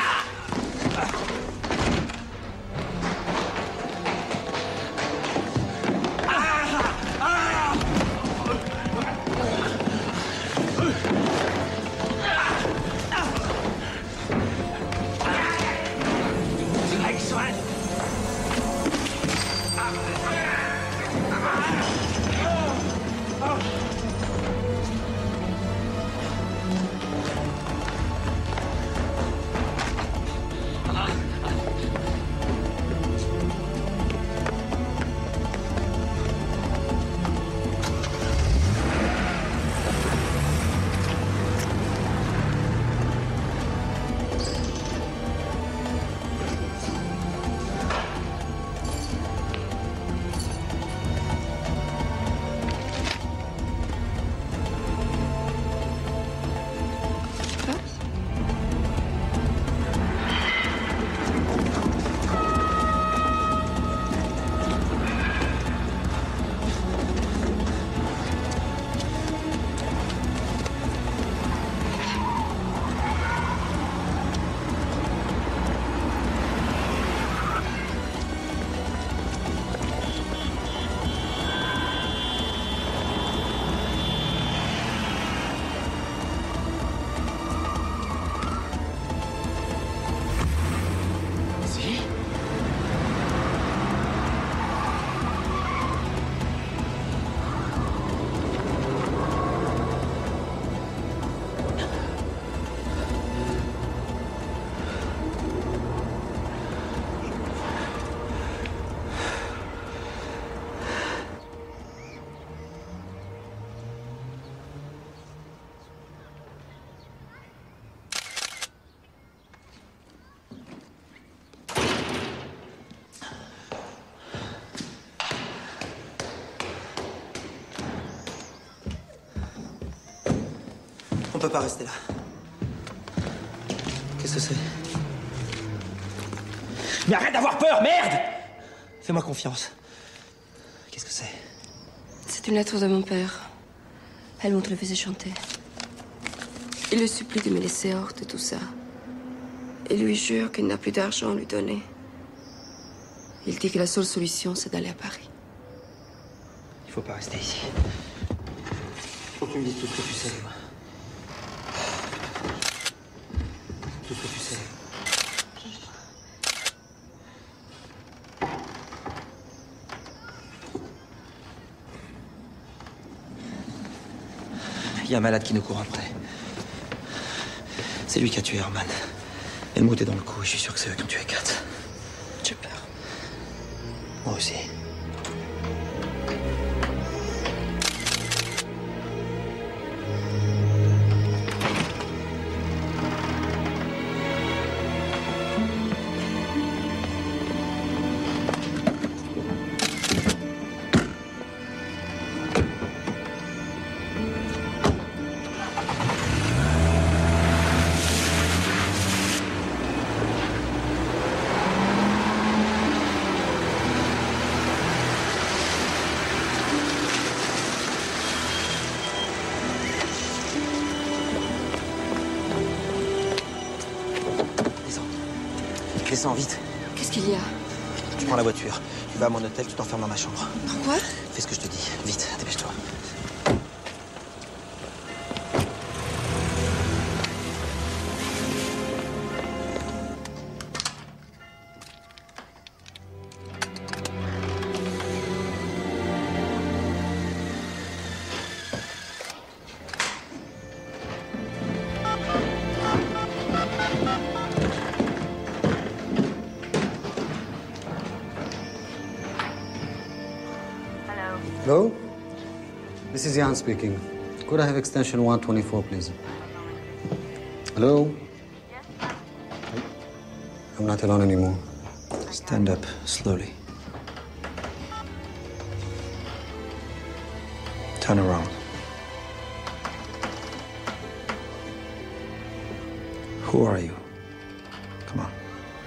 On peut pas rester là. Qu'est-ce que c'est? Mais arrête d'avoir peur, merde! Fais-moi confiance. Qu'est-ce que c'est? C'est une lettre de mon père. Helmut le faisait chanter. Il le supplie de me laisser hors de tout ça. Il lui jure qu'il n'a plus d'argent à lui donner. Il dit que la seule solution, c'est d'aller à Paris. Il faut pas rester ici. Faut que tu me dises tout ce que tu sais, moi. Tout ce que tu sais. Il y a un malade qui nous court après. C'est lui qui a tué Herman. Helmut est dans le coup et je suis sûr que c'est eux qui ont tué Kat. J'ai peur. Moi aussi. Descends vite. Qu'est-ce qu'il y a? Tu prends la voiture, tu vas à mon hôtel, tu t'enfermes dans ma chambre. Pourquoi? Fais ce que je te dis. Vite, dépêche-toi. Hello? This is Jan speaking. Could I have extension 124, please? Hello? I'm not alone anymore. Stand up, slowly. Turn around. Who are you? Come on.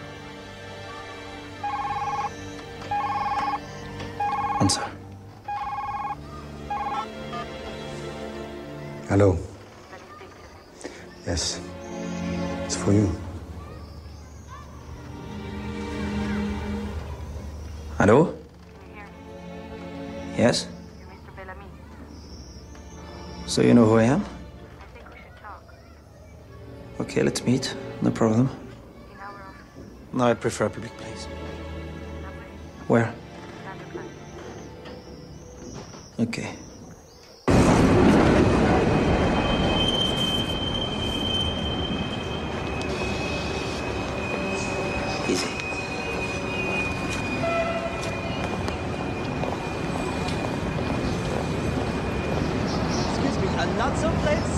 Answer. Hello? Yes. It's for you. Hello? Yes? So you know who I am? Okay, let's meet. No problem. No, I prefer a public place. Where? Okay. Easy. Excuse me, nuts or plates?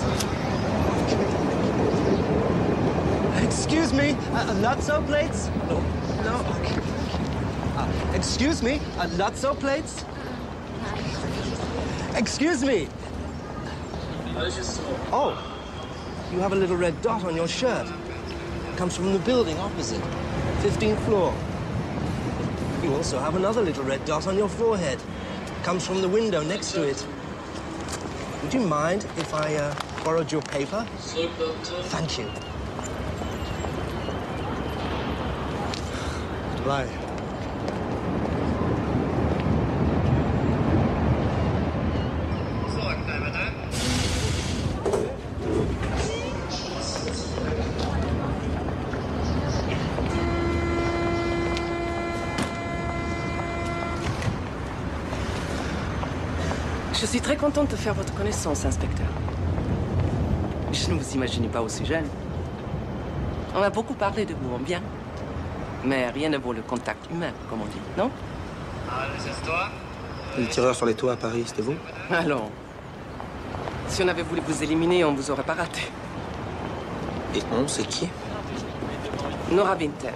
Excuse me, nuts or plates? No. No, okay. Excuse me, nuts or plates? Excuse me. Oh, you have a little red dot on your shirt. Comes from the building opposite, 15th floor. You also have another little red dot on your forehead. Comes from the window next to it. Would you mind if I borrowed your paper? Thank you. Goodbye. Je suis très contente de faire votre connaissance, inspecteur. Je ne vous imaginais pas aussi jeune. On a beaucoup parlé de vous en bien. Mais rien ne vaut le contact humain, comme on dit, non? c'est toi? Les tireurs sur les toits à Paris, c'était vous? Alors, si on avait voulu vous éliminer, on vous aurait pas raté. Et on, c'est qui? Nora Winter.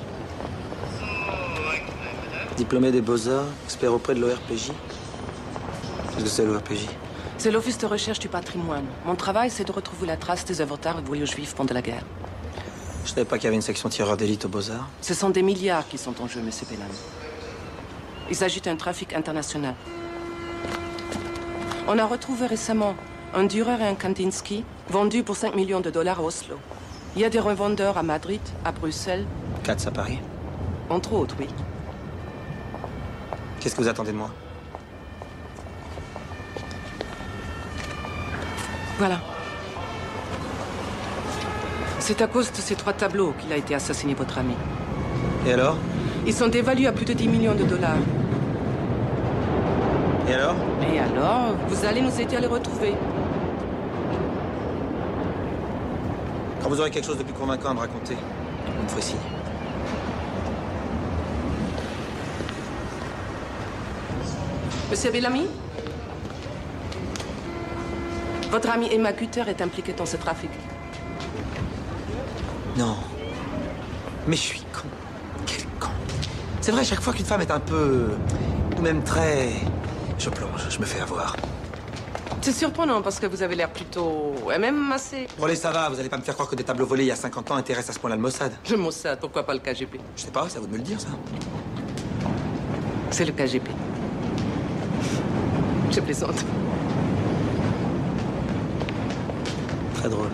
Diplômé des Beaux-Arts, expert auprès de l'ORPJ. Qu'est-ce que c'est l'ORPJ? C'est l'Office de recherche du patrimoine. Mon travail, c'est de retrouver la trace des œuvres d'art volées aux Juifs pendant la guerre. Je savais pas qu'il y avait une section tireur d'élite aux Beaux-Arts. Ce sont des milliards qui sont en jeu, monsieur Bellamy. Il s'agit d'un trafic international. On a retrouvé récemment un Dürer et un Kandinsky vendus pour 5 millions de dollars à Oslo. Il y a des revendeurs à Madrid, à Bruxelles. Katz à Paris. Entre autres, oui. Qu'est-ce que vous attendez de moi? Voilà. C'est à cause de ces 3 tableaux qu'il a été assassiné, votre ami. Et alors? Ils sont évalués à plus de 10 millions de dollars. Et alors? Et alors, vous allez nous aider à les retrouver. Quand vous aurez quelque chose de plus convaincant à me raconter, vous me ferez signe. Monsieur Bellamy? Votre ami Emma Güter est impliquée dans ce trafic. Non. Mais je suis con. Quel con. C'est vrai, chaque fois qu'une femme est un peu... ou même très... je plonge, je me fais avoir. C'est surprenant parce que vous avez l'air plutôt... et même assez... Bon, allez, ça va, vous allez pas me faire croire que des tableaux volés il y a 50 ans intéressent à ce point-là le Mossad. Le Mossad, pourquoi pas le KGB? Je sais pas, c'est à vous de me le dire, ça. C'est le KGB. Je plaisante. Très drôle.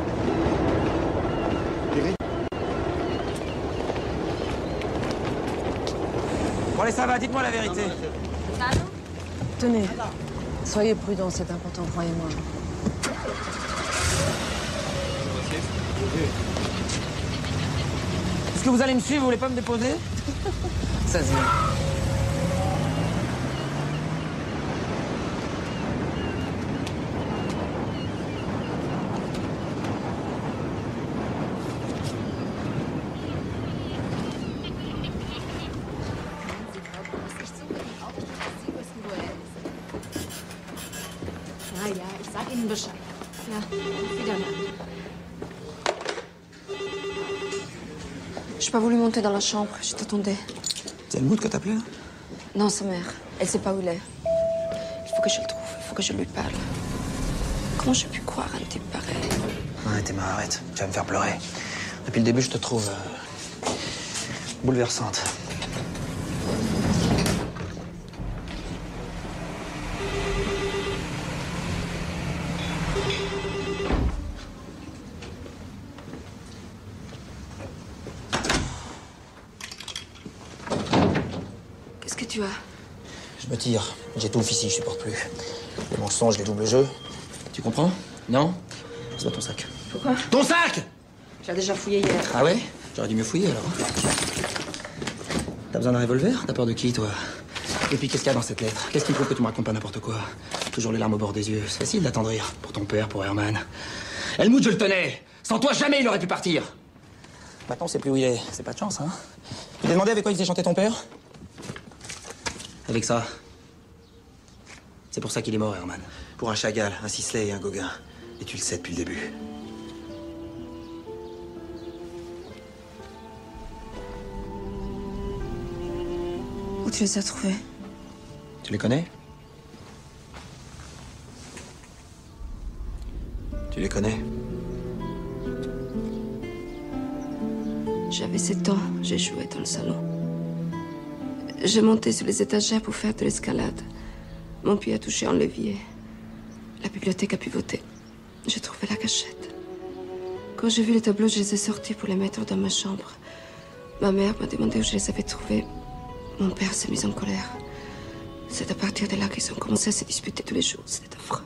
Bon, allez, ça va, dites-moi la vérité. Tenez, soyez prudents, c'est important, croyez-moi. Est-ce que vous allez me suivre, vous voulez pas me déposer? Ça se vient. J'ai pas voulu monter dans la chambre, je t'attendais. C'est Helmut que t'appelais, là? Non, sa mère. Elle sait pas où il est. Il faut que je le trouve, il faut que je lui parle. Comment j'ai pu croire à un type pareil? Arrête, Emma, arrête. Tu vas me faire pleurer. Depuis le début, je te trouve... bouleversante. Qu'est-ce que tu as? Je me tire. J'ai tout ici, je supporte plus. Les mensonges, les doubles jeux. Tu comprends? Non? C'est pas ton sac. Pourquoi? Ton sac! Tu l'as déjà fouillé hier. Ah ouais? J'aurais dû mieux fouiller, alors. T'as besoin d'un revolver? T'as peur de qui, toi? Et puis, qu'est-ce qu'il y a dans cette lettre? Qu'est-ce qui prouve que tu me racontes pas n'importe quoi? Toujours les larmes au bord des yeux. C'est facile d'attendrir. Pour ton père, pour Herman. Helmut, je le tenais! Sans toi, jamais il aurait pu partir! Maintenant, on sait plus où il est. C'est pas de chance, hein? Tu t'es demandé avec quoi il faisait chanter ton père? Avec ça. C'est pour ça qu'il est mort, Herman. Pour un Chagall, un Sisley et un Gauguin. Et tu le sais depuis le début. Où tu les as trouvés? Tu les connais? Tu les connais? J'avais 7 ans, j'ai joué dans le salon. J'ai monté sur les étagères pour faire de l'escalade. Mon pied a touché un levier. La bibliothèque a pivoté. J'ai trouvé la cachette. Quand j'ai vu les tableaux, je les ai sortis pour les mettre dans ma chambre. Ma mère m'a demandé où je les avais trouvés. Mon père s'est mis en colère. C'est à partir de là qu'ils ont commencé à se disputer tous les jours. C'était affreux.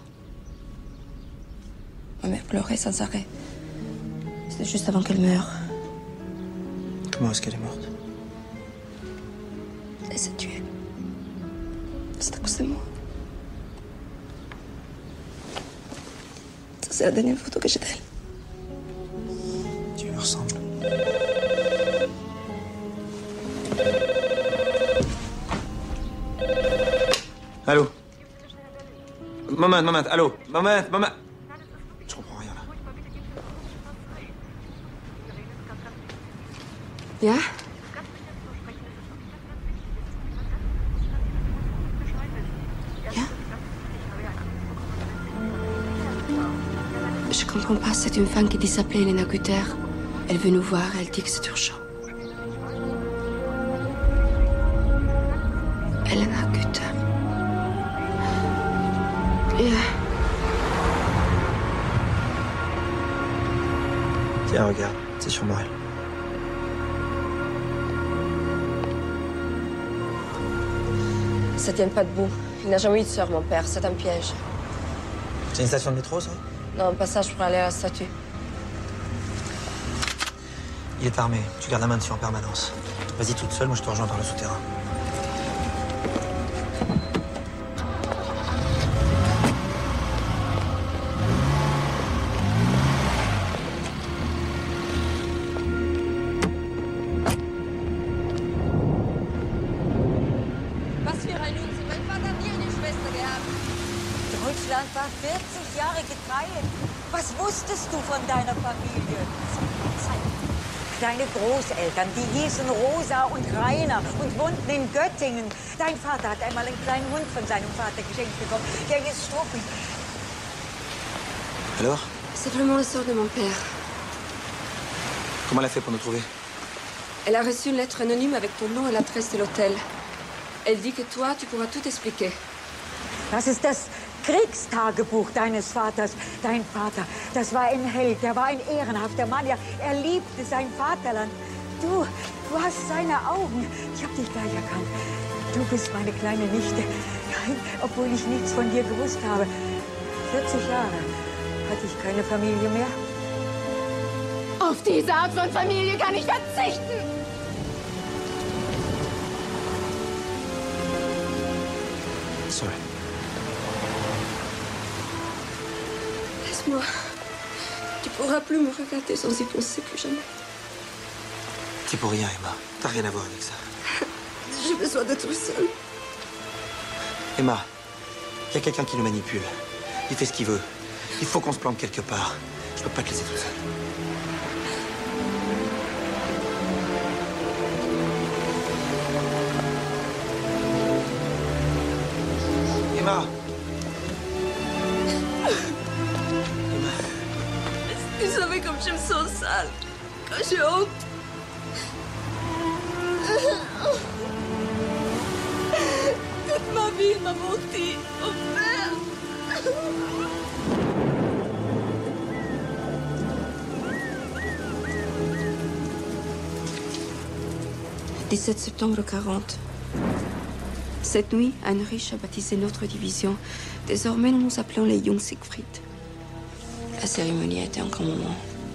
Ma mère pleurait sans arrêt. C'était juste avant qu'elle meure. Comment est-ce qu'elle est morte? Elle s'est tuée. C'est à cause de moi. Ça, c'est la dernière photo que j'ai d'elle. Tu lui ressembles. Allô? Moment, allô? Moment. Je comprends rien, là. Bien? Je comprends pas, c'est une femme qui dit s'appeler Elena Güter. Elle veut nous voir, elle dit que c'est urgent. Elena Güter. Et... Tiens, regarde, c'est sûrement elle. Ça tient pas debout. Il n'a jamais eu de sœur, mon père. C'est un piège. C'est une station de métro, ça? Non, un passage pour aller à la statue. Il est armé. Tu gardes la main dessus en permanence. Vas-y toute seule, moi je te rejoins par le souterrain. Was für ein Unsinn. Mein Vater hat nie eine Schwester gehabt. Deutschland war 40 Jahre geteilt. Was wusstest du von deiner Familie? Deine Großeltern, die hießen Rosa und Rainer und wohnten in Göttingen. Dein Vater hat einmal einen kleinen Hund von seinem Vater geschenkt bekommen. Der hieß Struppi. Alors? C'est vraiment la sœur de mon père. Comment elle a fait pour nous trouver? Elle a reçu une lettre anonyme avec ton nom et l'adresse de l'hôtel. Elle dit que toi, tu pourras tout expliquer. Das ist das Kriegstagebuch deines Vaters. Dein Vater, das war ein Held, der war ein ehrenhafter Mann. Er liebte sein Vaterland. Du hast seine Augen. Ich habe dich gleich erkannt. Du bist meine kleine Nichte. Nein, obwohl ich nichts von dir gewusst habe. 40 Jahre hatte ich keine Familie mehr. Auf diese Art von Familie kann ich verzichten! Sorry. Laisse-moi. Tu pourras plus me regarder sans y penser plus jamais. C'est pour rien, Emma. T'as rien à voir avec ça. J'ai besoin d'être seule. Emma, il y a quelqu'un qui nous manipule. Il fait ce qu'il veut. Il faut qu'on se plante quelque part. Je peux pas te laisser tout seul. Emma! Tu savais comme je me sens sale. Quand j'ai honte. Toute ma vie, il m'a menti. Mon père. 17 septembre 40. Cette nuit, Heinrich a baptisé notre division. Désormais, nous nous appelons les Jung Siegfried. La cérémonie a été un grand moment.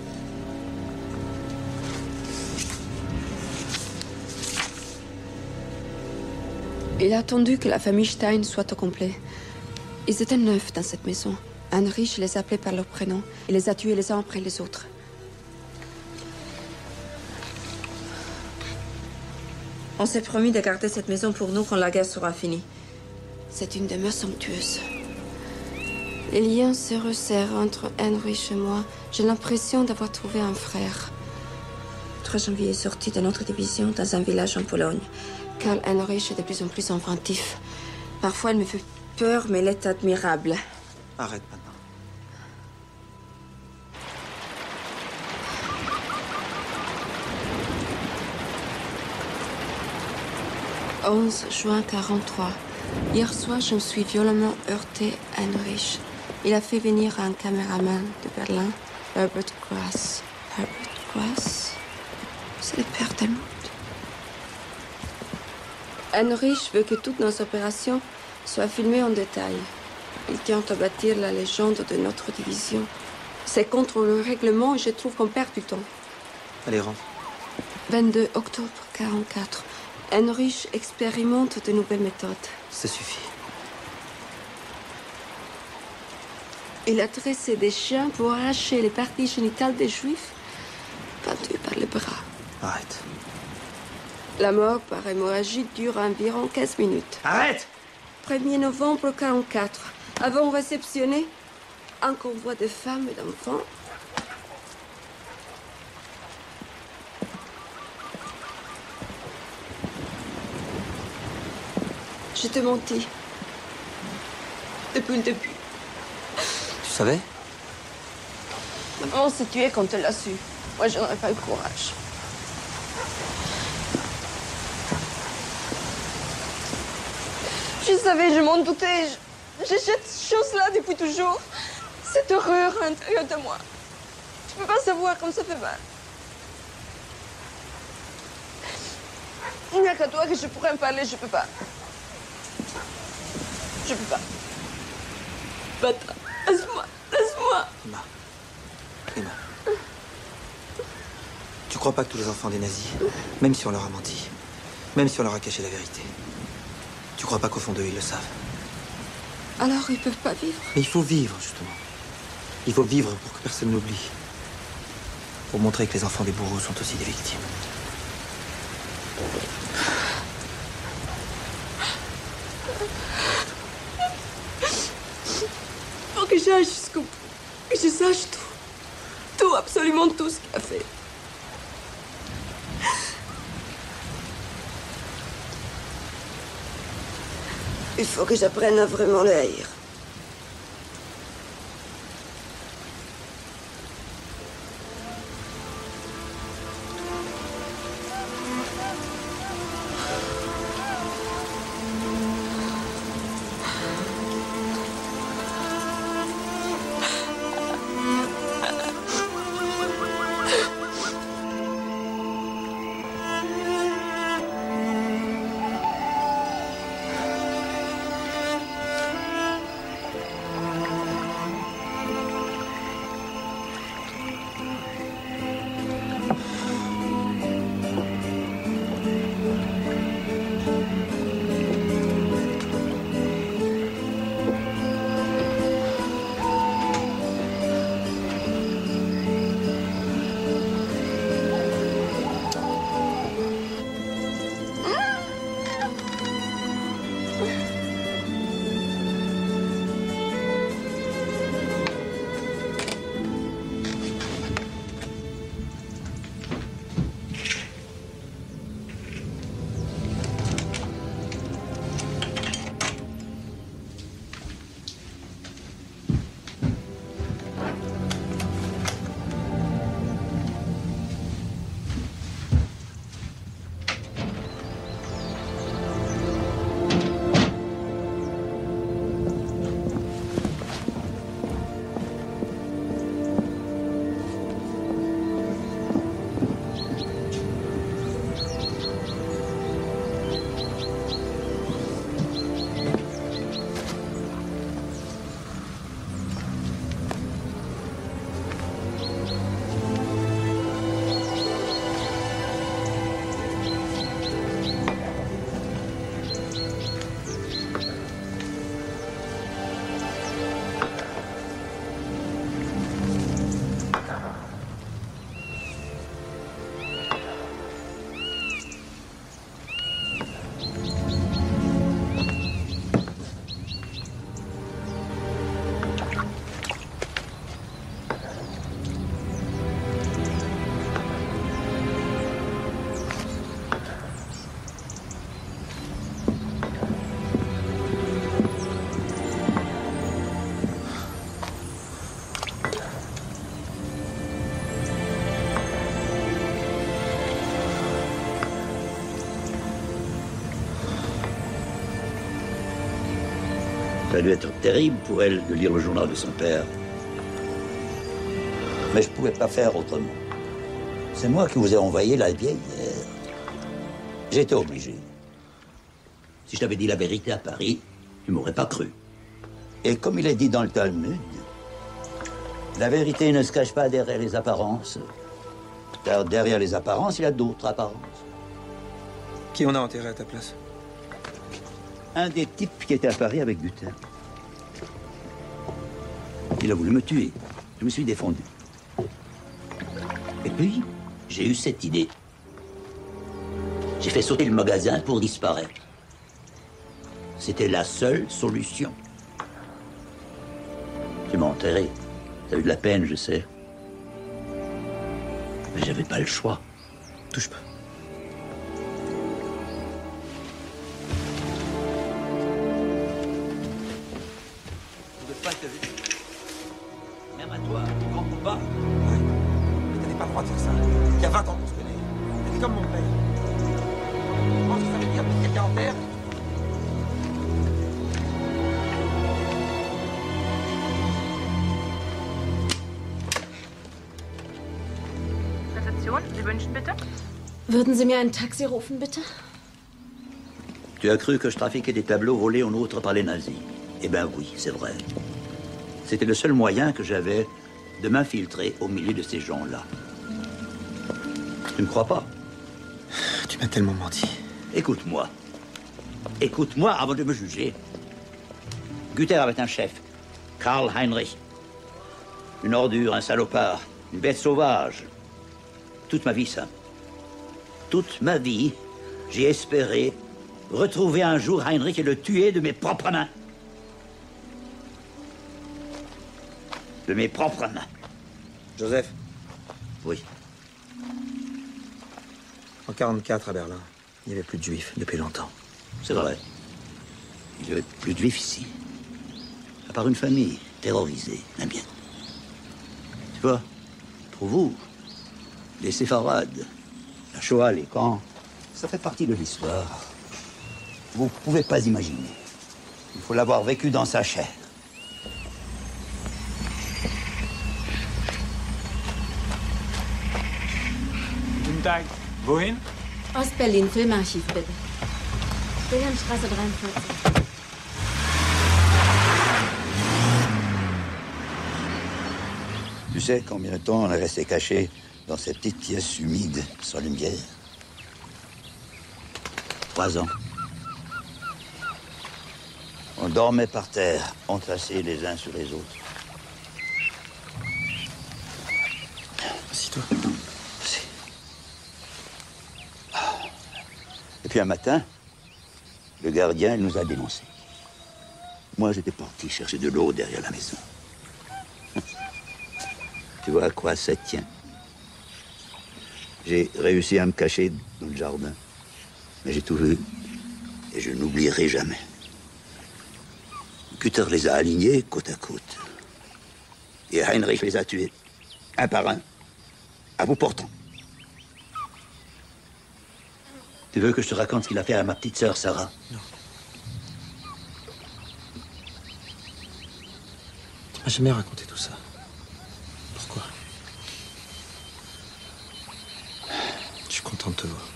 Il a attendu que la famille Stein soit au complet. Ils étaient 9 dans cette maison. Heinrich les appelait par leur prénom. Il les a tués les uns après les autres. On s'est promis de garder cette maison pour nous quand la guerre sera finie. C'est une demeure somptueuse. Les liens se resserrent entre Heinrich et moi. J'ai l'impression d'avoir trouvé un frère. 3 janvier est sorti de notre division dans un village en Pologne. Karl Heinrich est de plus en plus inventif. Parfois, il me fait peur, mais il est admirable. Arrête maintenant. 11 juin 43. Hier soir, je me suis violemment heurté à Heinrich. Il a fait venir un caméraman de Berlin, Herbert Grass. Herbert Grass, c'est le père d'Helmut. Heinrich veut que toutes nos opérations soient filmées en détail. Il tient à bâtir la légende de notre division. C'est contre le règlement et je trouve qu'on perd du temps. Allez, rentre. 22 octobre 44. Heinrich expérimente de nouvelles méthodes. Ça suffit. Il a dressé des chiens pour arracher les parties génitales des Juifs, pendus par les bras. Arrête. La mort par hémorragie dure environ 15 minutes. Arrête! 1er novembre 44. Avons réceptionné un convoi de femmes et d'enfants. Je t'ai menti. Depuis le début. Tu savais? Maman s'est tuée quand elle l'a su. Moi, je n'aurais pas eu le courage. Je savais, je m'en doutais. J'ai cette chose-là depuis toujours. Cette horreur à l'intérieur de moi. Tu peux pas savoir comme ça fait mal. Il n'y a qu'à toi que je pourrais me parler, je peux pas. Je peux pas. Bata, laisse-moi, laisse-moi. Emma. Tu crois pas que tous les enfants des nazis, même si on leur a menti, même si on leur a caché la vérité, tu crois pas qu'au fond d'eux, ils le savent? Alors, ils peuvent pas vivre. Mais il faut vivre, justement. Il faut vivre pour que personne n'oublie. Pour montrer que les enfants des bourreaux sont aussi des victimes. Faut que j'aille jusqu'au bout. Que je sache tout. Tout, absolument tout ce qu'il a fait. Il faut que j'apprenne à vraiment le haïr. Ça a dû être terrible pour elle de lire le journal de son père. Mais je ne pouvais pas faire autrement. C'est moi qui vous ai envoyé la vieille hier. J'étais obligé. Si je t'avais dit la vérité à Paris, tu m'aurais pas cru. Et comme il est dit dans le Talmud, la vérité ne se cache pas derrière les apparences. Car derrière les apparences, il y a d'autres apparences. Qui on a enterré à ta place? Un des types qui était à Paris avec Guter. Il a voulu me tuer. Je me suis défendu. Et puis, j'ai eu cette idée. J'ai fait sauter le magasin pour disparaître. C'était la seule solution. Tu m'as enterré. T'as eu de la peine, je sais. Mais j'avais pas le choix. Touche pas. Même à toi, tu comprends pas? pas le droit de faire ça. Il y a 20 ans qu'on se connaît. Elle est comme mon père. Comment ça veut dire mettre quelqu'un en terre? Rezeption, Sie wünschen bitte? Würden Sie mir ein Taxi rufen, bitte? Tu as cru que je trafiquais des tableaux volés en outre par les nazis? Eh bien oui, c'est vrai. C'était le seul moyen que j'avais de m'infiltrer au milieu de ces gens-là. Tu ne crois pas? Tu m'as tellement menti. Écoute-moi. Écoute-moi avant de me juger. Guter avait un chef, Karl Heinrich. Une ordure, un salopard, une bête sauvage. Toute ma vie, ça. Toute ma vie, j'ai espéré retrouver un jour Heinrich et le tuer de mes propres mains. De mes propres mains. Joseph? Oui. En 1944, à Berlin, il n'y avait plus de juifs depuis longtemps. C'est vrai. Il n'y avait plus de juifs ici. À part une famille terrorisée, la mienne. Tu vois, pour vous, les séfarades, la Shoah, les camps, ça fait partie de l'histoire. Vous ne pouvez pas imaginer. Il faut l'avoir vécu dans sa chair. Guten Tag. Wohin? Ostberlin, Filmarchiv, bitte. Wilhelmstraße 43. Tu sais combien de temps on est resté caché dans cette petite pièce humide, sans lumière? 3 ans. On dormait par terre, entassés les uns sur les autres. Assis-toi. Assis. Et puis un matin, le gardien il nous a dénoncés. Moi, j'étais parti chercher de l'eau derrière la maison. Tu vois à quoi ça tient? J'ai réussi à me cacher dans le jardin. Mais j'ai tout vu. Et je n'oublierai jamais. Guter les a alignés côte à côte. Et Heinrich les a tués, un par un, à bout portant. Tu veux que je te raconte ce qu'il a fait à ma petite sœur, Sarah? Non. Tu m'as jamais raconté tout ça. Pourquoi? Je suis content de te voir.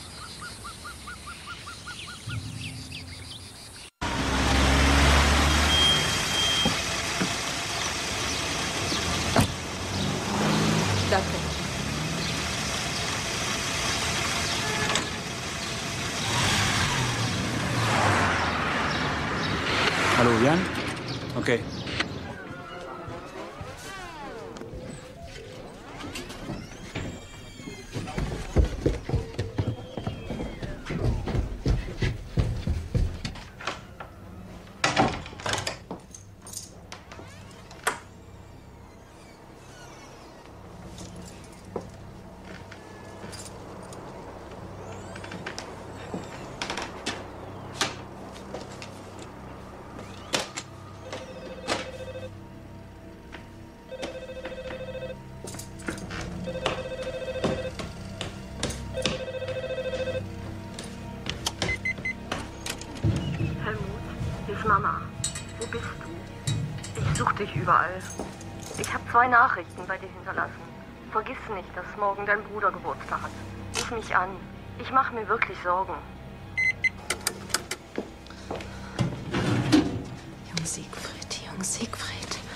D'accord. Hallo, Jan? Okay. Mama, wo bist du? Ich suche dich überall. Ich habe 2 Nachrichten bei dir hinterlassen. Vergiss nicht, dass morgen dein Bruder Geburtstag hat. Ruf mich an. Ich mache mir wirklich Sorgen. Jung Siegfried, Jung Siegfried.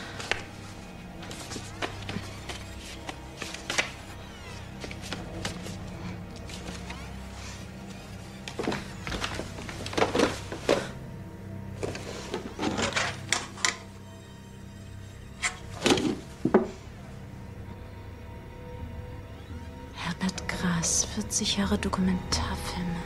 Herbert Grass, 40 Jahre Dokumentarfilme.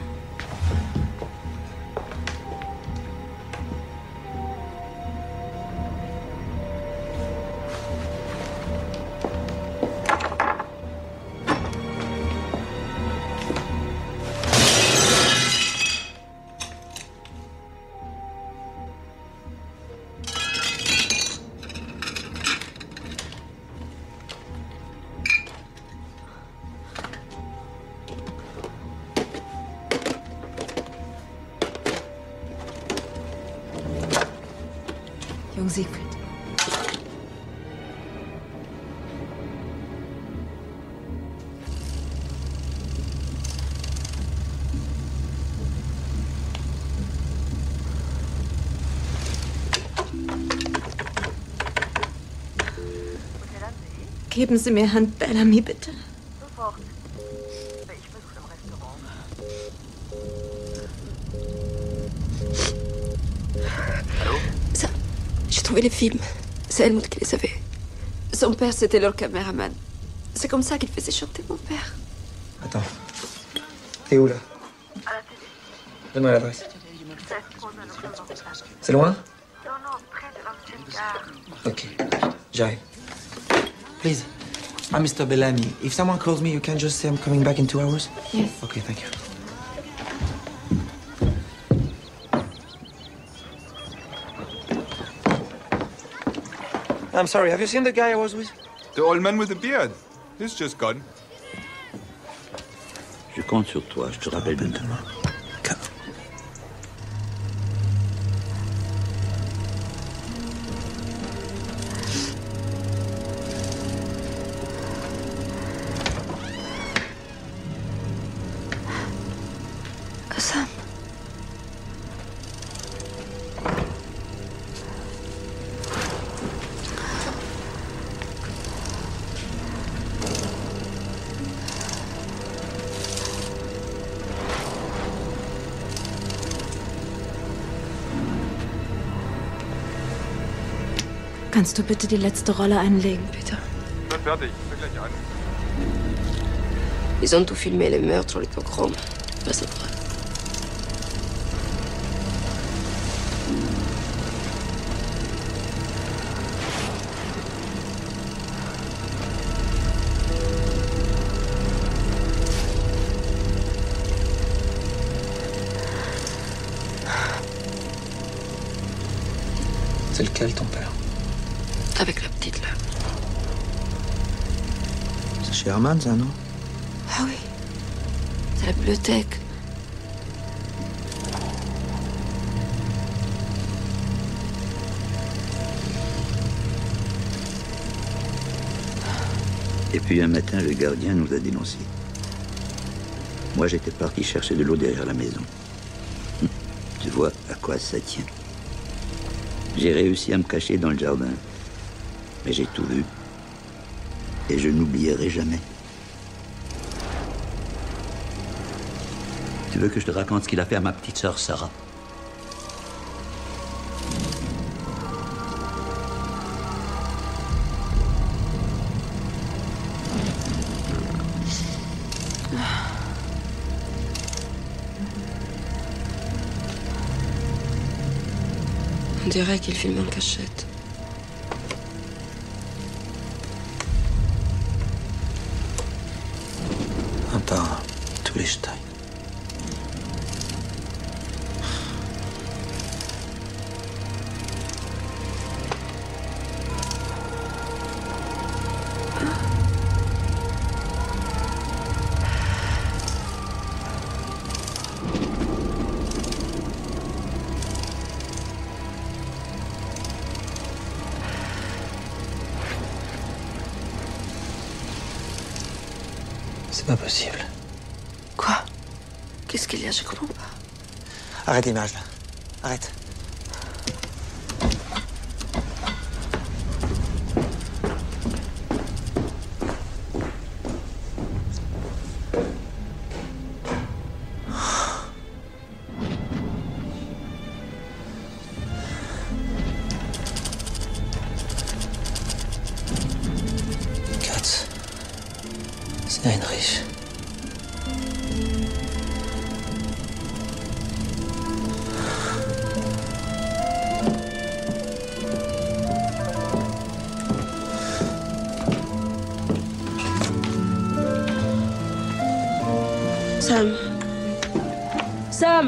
Entschuldigung, Siegfried. Geben Sie mir Herrn Bellamy, bitte. Sofort. Ich besuche im Restaurant. Allô? Ça, j'ai trouvé les films. C'est Helmut qui les avait. Son père, c'était leur caméraman. C'est comme ça qu'il faisait chanter mon père. Attends. T'es où, là? Donne-moi l'adresse. C'est loin? Non, non, près de l'ancienne gare. Ok. J'arrive. Please. I'm Mr. Bellamy. If someone calls me, you can just say I'm coming back in 2 hours? Yes. Okay, thank you. I'm sorry, have you seen the guy I was with? The old man with the beard. He's just gone. Je compte sur toi, je te rappelle demain. Sam. Kannst du bitte die letzte Rolle einlegen, Peter? Dann fertig. Fang gleich an. Ils ont tout filmé, les meurtres, les pogroms. Pas c'est vrai. C'est lequel, ton père? Avec la petite, là. C'est chez Herman, ça, non? Ah oui. C'est la bibliothèque. Et puis un matin, le gardien nous a dénoncés. Moi, j'étais parti chercher de l'eau derrière la maison. Tu vois à quoi ça tient. J'ai réussi à me cacher dans le jardin. Mais j'ai tout vu. Et je n'oublierai jamais. Tu veux que je te raconte ce qu'il a fait à ma petite sœur Sarah? On dirait qu'il filme en cachette. Un par un, tous les Stein. C'est pas possible. Quoi? Qu'est-ce qu'il y a? Je comprends pas. Arrête l'image, là. Arrête. Katz. C'est Heinrich. Sam. Sam.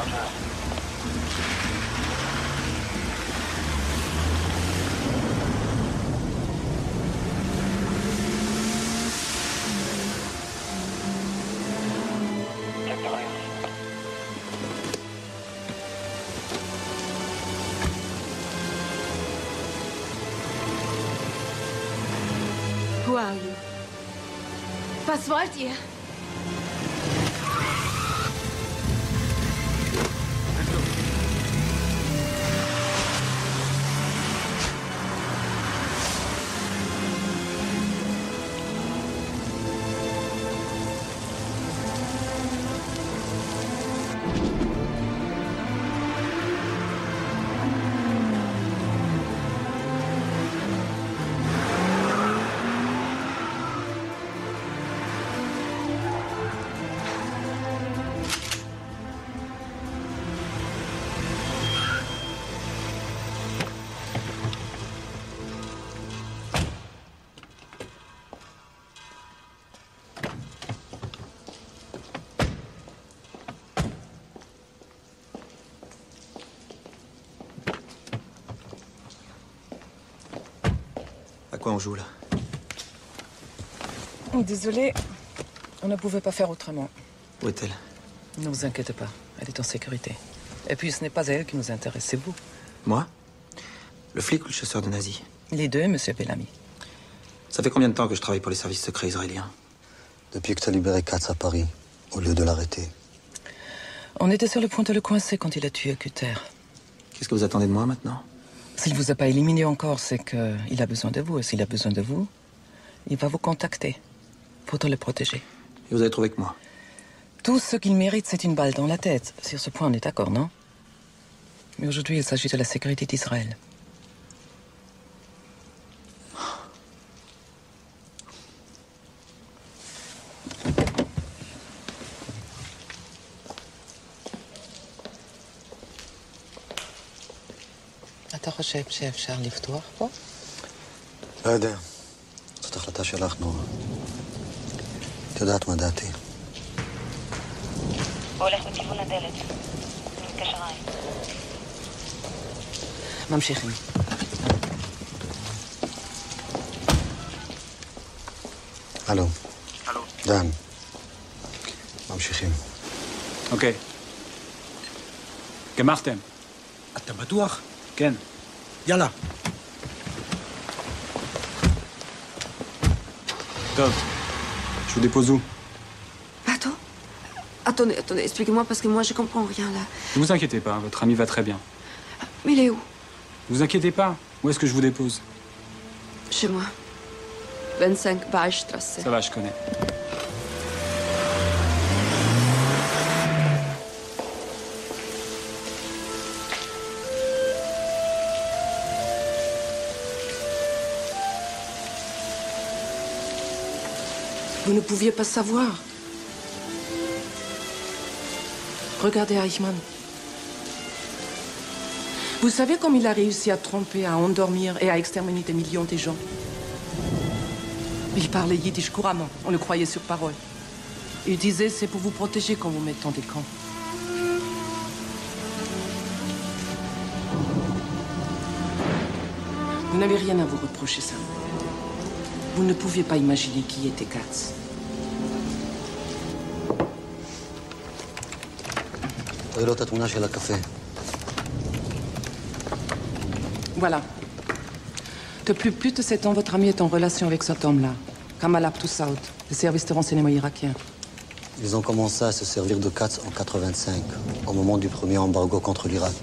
Who are you? Was wollt ihr? À quoi on joue, là? Désolée, on ne pouvait pas faire autrement. Où est-elle? Ne vous inquiétez pas, elle est en sécurité. Et puis, ce n'est pas elle qui nous intéresse, c'est vous. Moi? Le flic ou le chasseur de nazis? Les deux, monsieur Bellamy. Ça fait combien de temps que je travaille pour les services secrets israéliens? Depuis que tu as libéré Katz à Paris, au lieu de l'arrêter. On était sur le point de le coincer quand il a tué Cutter. Qu'est-ce que vous attendez de moi, maintenant? S'il vous a pas éliminé encore, c'est qu'il a besoin de vous. Et s'il a besoin de vous, il va vous contacter. Faudra le protéger. Et vous avez trouvé que moi? Tout ce qu'il mérite, c'est une balle dans la tête. Sur ce point, on est d'accord, non? Mais aujourd'hui, il s'agit de la sécurité d'Israël. אתה חושב שאפשר לפתוח פה? לא יודע. זאת החלטה שלך, נורה. את יודעת מה דעתי. הוא הולך בכיוון הדלת. אני מתקשרה. ממשיכים. הלו. הלו. דן. ממשיכים. אוקיי. גמרתם. אתה בטוח? כן. יאללה. טוב. Je vous dépose où? Pardon? Attendez, expliquez-moi parce que moi je comprends rien là. Ne vous inquiétez pas, votre ami va très bien. Mais il est où? Ne vous inquiétez pas. Où est-ce que je vous dépose? Chez moi. 25 Ballstrasse. Ça va, je connais. Vous ne pouviez pas savoir. Regardez Eichmann. Vous savez comme il a réussi à tromper, à endormir et à exterminer des millions de gens? Il parlait yiddish couramment, on le croyait sur parole. Il disait c'est pour vous protéger quand vous mettez dans des camps. Vous n'avez rien à vous reprocher, ça. Vous ne pouviez pas imaginer qui était Katz. תראי לו את התמונה של הקפה. Voilà. Depuis plus de 7 ans, votre ami est en relation avec cet homme-là. Kamal Abtoussaoud, le service de renseignement irakien. Ils ont commencé à se servir de Katz en 85, au moment du premier embargo contre l'Irak.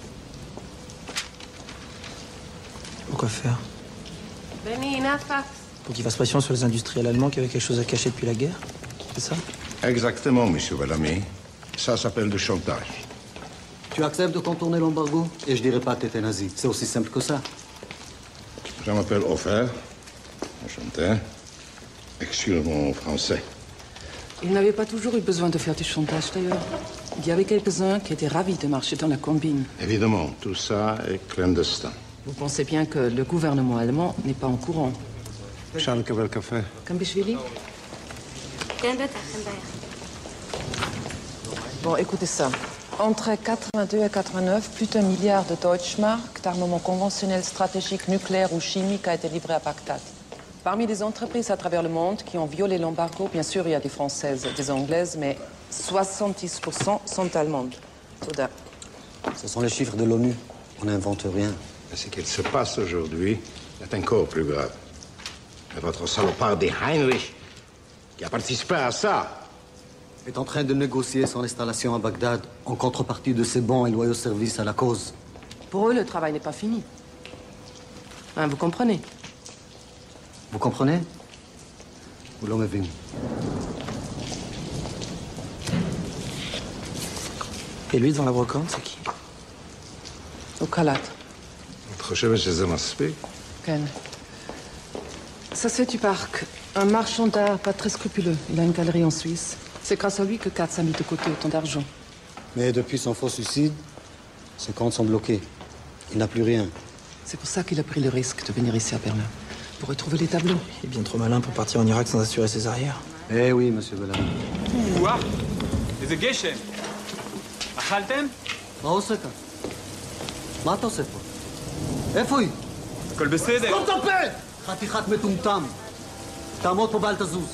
Pourquoi faire? Benny, Nafak. Pour qu'il fasse pression sur les industriels allemands qui avaient quelque chose à cacher depuis la guerre? C'est ça? Exactement, monsieur Bellamy. Ça s'appelle du chantage. Tu acceptes de contourner l'embargo et je dirais pas que t'étais nazi. C'est aussi simple que ça. Je m'appelle Ofer. Enchanté. Excuse mon français. Il n'avait pas toujours eu besoin de faire du chantage, d'ailleurs. Il y avait quelques-uns qui étaient ravis de marcher dans la combine. Évidemment, tout ça est clandestin. Vous pensez bien que le gouvernement allemand n'est pas en courant. Charles, quel café? Kambishvili? כן, בטח, אין בעיה. Bon, écoutez ça. Entre 82 et 89, plus d'1 milliard de Deutschmark d'armement conventionnel stratégique nucléaire ou chimique a été livré à Bagdad. Parmi les entreprises à travers le monde qui ont violé l'embargo, bien sûr, il y a des Françaises et des Anglaises, mais 70% sont allemandes. Soudain. Ce sont les chiffres de l'ONU. On n'invente rien. Ce qu'il se passe aujourd'hui est encore plus grave. Et votre salopard des Heinrich, qui a participé à ça, est en train de négocier son installation à Bagdad en contrepartie de ses bons et loyaux services à la cause. Pour eux, le travail n'est pas fini. Hein, vous comprenez? Vous comprenez? Vous l'homme est venu. Et lui, devant la brocante, c'est qui? Ukalat. חושבת שזה מספיק? כן. Ça c'est du parc. Un marchand d'art pas très scrupuleux. Il a une galerie en Suisse. C'est grâce à lui que Katz a mis de côté autant d'argent. Mais depuis son faux suicide, ses comptes sont bloqués. Il n'a plus rien. C'est pour ça qu'il a pris le risque de venir ici à Berlin. Pour retrouver les tableaux. Il est bien trop malin pour partir en Irak sans assurer ses arrières. Eh oui, monsieur Bellamy. Ouah, איזה גשם. אכלתם? מה עושה כאן? מה אתה עושה פה? איפה היא? הכל בסדר. סתום את הפה! חתיכת מטומטם. תעמוד פה ואל תזוז.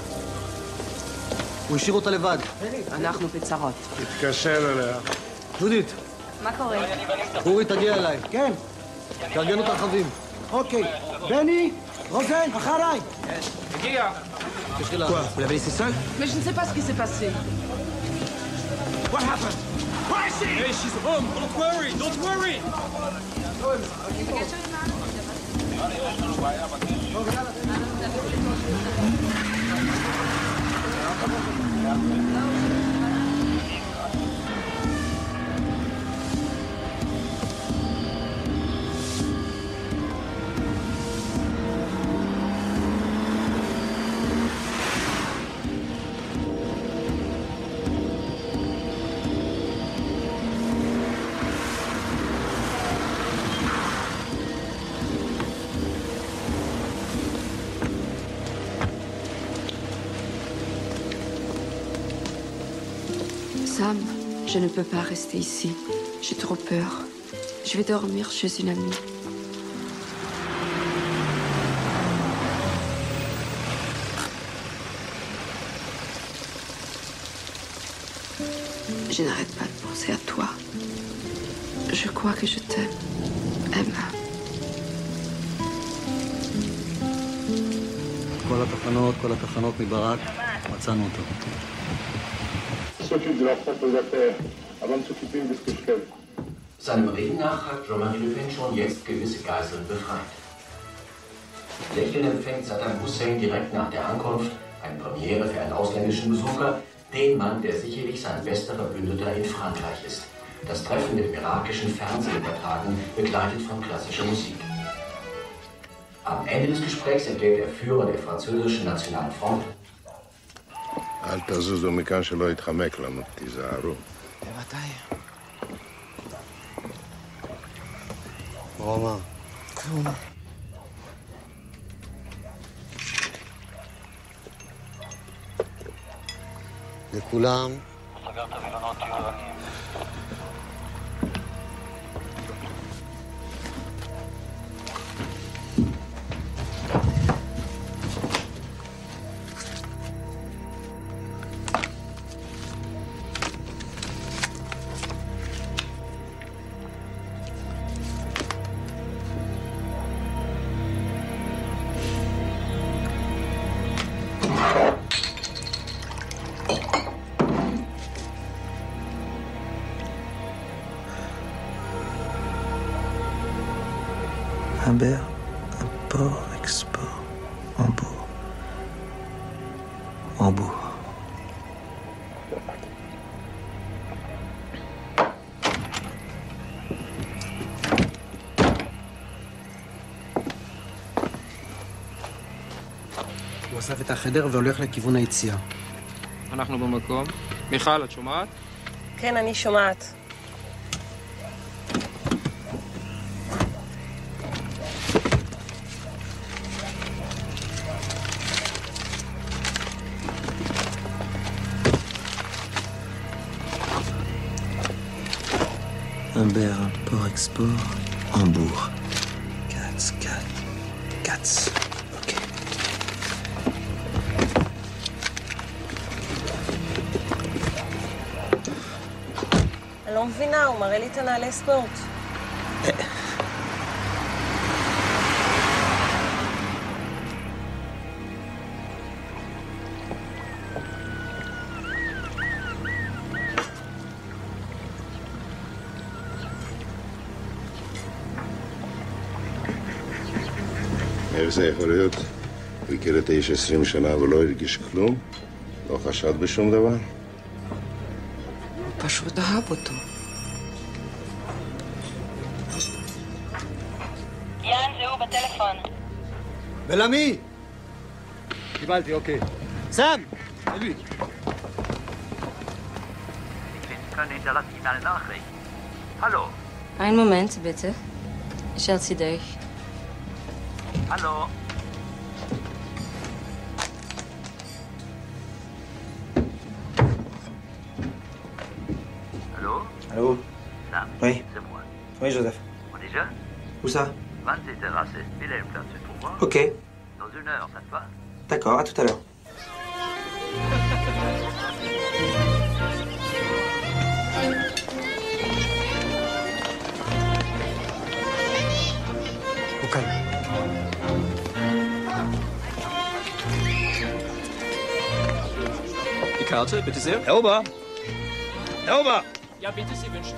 הוא השאיר אותה לבד. אנחנו בצרות. תתקשר אליה. יהודית. מה קורה? אורי, תגיע אליי. כן. תארגנו את הרכבים. אוקיי. בני, רוזן, אחריי. הגיע. Quoi? Vous l'avez laissé seul? Mais je ne sais pas ce qui s'est passé. What happened? Where is she? Hey, she's home. Don't worry. Don't worry. Sam, je ne peux pas rester ici. J'ai trop peur. Je vais dormir chez une amie. Je n'arrête pas de penser à toi. Je crois que je t'aime, Emma. כל התחנות מברק, מצאנו אותו. S'occupe de leurs propres affaires, avant de s'occuper de ce que je fais. Seinem Reden nach hat Jean-Marie Le Pen schon jetzt gewisse Geiseln befreit. Lächelnd empfängt Saddam Hussein direkt nach der Ankunft, eine Premiere für einen ausländischen Besucher, den Mann, der sicherlich sein bester Verbündeter in Frankreich ist. Das Treffen wird im irakischen Fernsehen übertragen, begleitet von klassischer Musik. Am Ende des Gesprächs erklärt der Führer der französischen Nationalen Front: אל תזוזו מכאן שלא יתחמק לנו, תיזהרו. בוודאי. רומא. כלום. לכולם. סגרת וילונות יהודיים. Humbert, import, export, Hambourg. Hambourg. הוא אסף את החדר והולך לכיוון היציאה. אנחנו במקום. מיכל, את שומעת? כן, אני שומעת. Humbert, import-export, Hambourg. Katz. Ok. אני לא מבינה, הוא מראה לי את הנעלי ספורט. איך זה יכול להיות? הוא הכיר את האיש 20 שנה ולא הרגיש כלום? לא חשד בשום דבר? פשוט אהב אותו. יאן, זהו בטלפון. בלעמי! קיבלתי, אוקיי. סם! אלוי. Hallo. Einen Moment, bitte. Ich erzähle dich. Hallo. Allô? Allô? Sam. Oui. C'est moi. Oui, Joseph. On est jeunes? Où ça? 26 terrassés. Wilhelmplatz, c'est pour moi. Ok. Dans 1 heure, ça te va? D'accord, à tout à l'heure. Au calme. Die Karte, bitte sehr. Herr Ober! Herr Ober! Ja, bitte, Sie wünschen.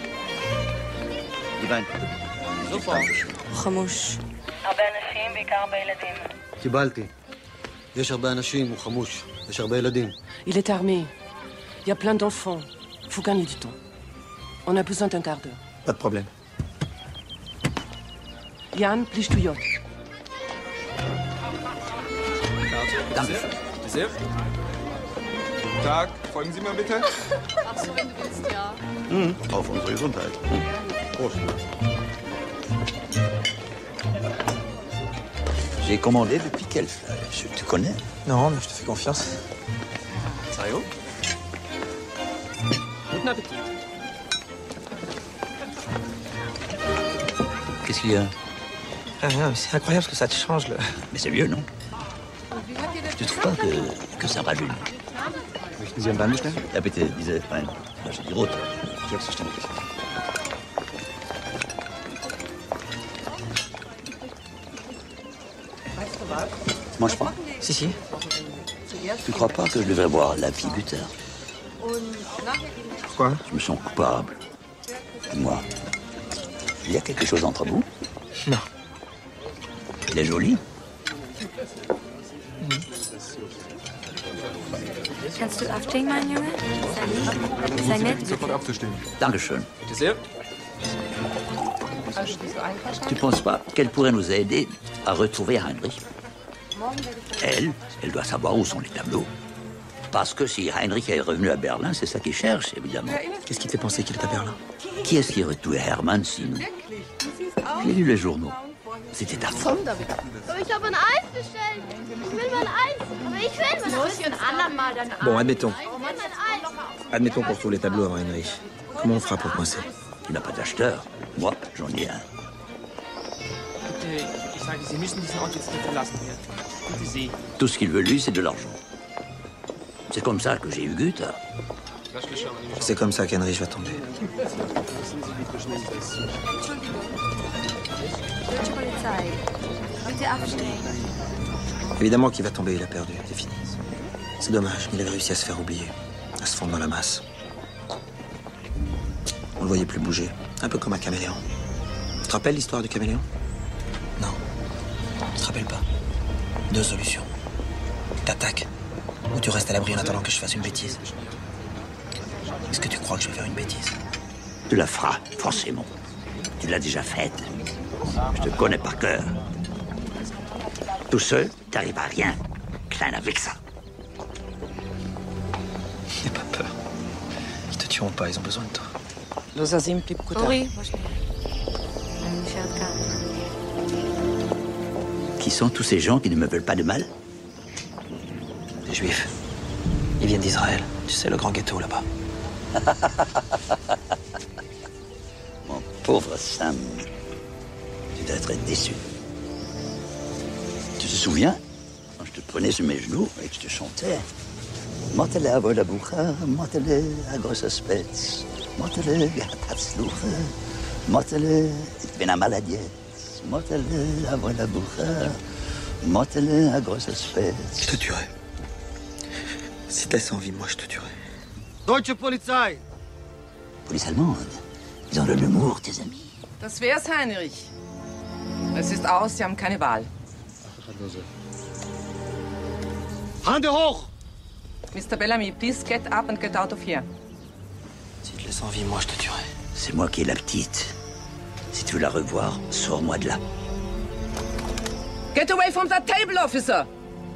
Die Wein. Sofort. חמוש. הרבה אנשים, בעיקר בילדים. קיבלתי. יש הרבה אנשים, הוא חמוש. יש הרבה ילדים. Il est armé. Il y a plein d'enfants. Faut gagner du temps. On a besoin d'un quart d'heure. Pas de problème. Jan, plisch du Jod. Karte, Danke. bitte sehr. Guten Tag, folgen Sie mal bitte. Ach so, wenn du willst, ja. Auf unsere Gesundheit. Prost. J'ai commandé depuis quelle flèche? Tu connais? Non, mais je te fais confiance. Sayo. Guten Appetit. Qu'est-ce qu'il y a? Rien, mais c'est incroyable ce que ça te change, là. Mais c'est mieux, non? Tu trouves pas que ça rajeunit? Möchten Sie einen Wein bestellen? Ja, bitte, diese Wein. Also die rote. Selbstverständlich. Mange pas? Si. Tu crois pas que je devrais boire la vie buteur? Pourquoi? Je me sens coupable. Dis-moi, il y a quelque chose entre vous? Non. Il est joli? Kannst du aufstehen, mein Junge? Sei nett, bitte. Sofort aufzustehen. Dankeschön. Bitte sehr. Tu penses pas qu'elle pourrait nous aider à retrouver Heinrich? Elle doit savoir où sont les tableaux. Parce que si Heinrich est revenu à Berlin, c'est ça qu'il cherche, évidemment. Qu'est-ce qui te fait penser qu'il est à Berlin? Qui est-ce qui aurait tué Hermann sinon? J'ai lu les journaux. C'était affreux. Ich habe ein Eis bestellt. Ich will mein Eis. Aber ich will mein Eis. Ein andermal dann. Bon, admettons. Mein Eis. Admettons qu'on retrouve les tableaux avant Heinrich. Comment on fera pour coincer? Tu n'as pas d'acheteur. Moi, j'en ai un. Bitte, ich sage, Sie müssen diesen Ort jetzt nicht verlassen werden. Bitte Sie. Tout ce qu'il veut, lui, c'est de l'argent. C'est comme ça que j'ai eu Goethe. C'est comme ça qu'Heinrich va tomber. Deutsche Polizei. Bitte aufstehen. Évidemment qu'il va tomber, il a perdu, c'est fini. C'est dommage, il avait réussi à se faire oublier, à se fondre dans la masse. On le voyait plus bouger, un peu comme un caméléon. Tu te rappelles l'histoire du caméléon? Non. Tu te rappelles pas? 2 solutions. T'attaques, ou tu restes à l'abri en attendant que je fasse une bêtise. Est-ce que tu crois que je vais faire une bêtise? Tu la feras, forcément. Tu l'as déjà faite. Je te connais par cœur. Tout seul, t'arrives à rien. Klein avec ça. N'aie pas peur. Ils te tueront pas, ils ont besoin de toi. לא זזים פליפקותה. אורי, אני נשארת כאן. Qui sont tous ces gens qui ne me veulent pas de mal? Les Juifs. Ils viennent d'Israël. Tu sais, le grand ghetto là-bas. Pauvre Sam. Tu dois être déçu. Tu te souviens, quand je te prenais sur mes genoux et que je te chantais Mottele a vola bucha, mottele a grosse spets, mottele a tatsluche, mottele ik ben a maladies, mottele a vola bucha, mottele a grosse spets. Je te tuerai. Si te laisses en vie, moi je te tuerai. Deutsche Polizei! Police allemande. Ils ont de l'humour, tes amis. Das wär's, Heinrich. Es ist aus, Sie haben keine Wahl. Hände hoch! Mr. Bellamy, please get up and get out of here. Si tu te laisses en vie, moi je te tuerai. C'est moi qui ai la petite. Si tu veux la revoir, sors-moi de là. Get away from that table, officer!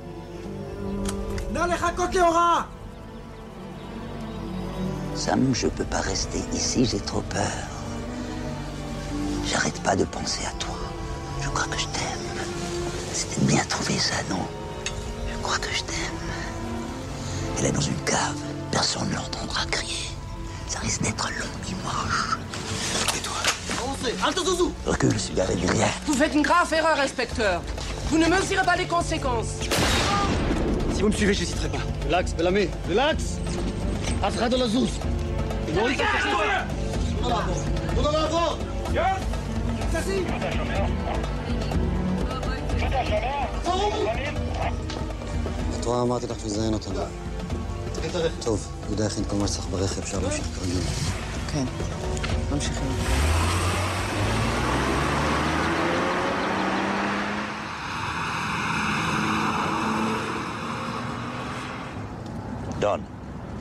Sam, je peux pas rester ici, j'ai trop peur. J'arrête pas de penser à toi. Je crois que je t'aime. C'était bien trouvé ça, non? Je crois que je t'aime. Elle est dans une cave. Personne ne l'entendra crier. Ça risque d'être long et moche. Et toi? Recule, cigarette derrière. Vous faites une grave erreur, inspecteur. Vous ne mesurez pas les conséquences. Si vous me suivez, j'hésiterai pas. Relax, Bellamy, relax! Afra de la Zouz! את רואה, אמרתי לך שזיין אותנו. טוב, יהודה הכין כל מה שצריך ברכב, אפשר להמשיך כרגיל. כן, ממשיכים. Donne.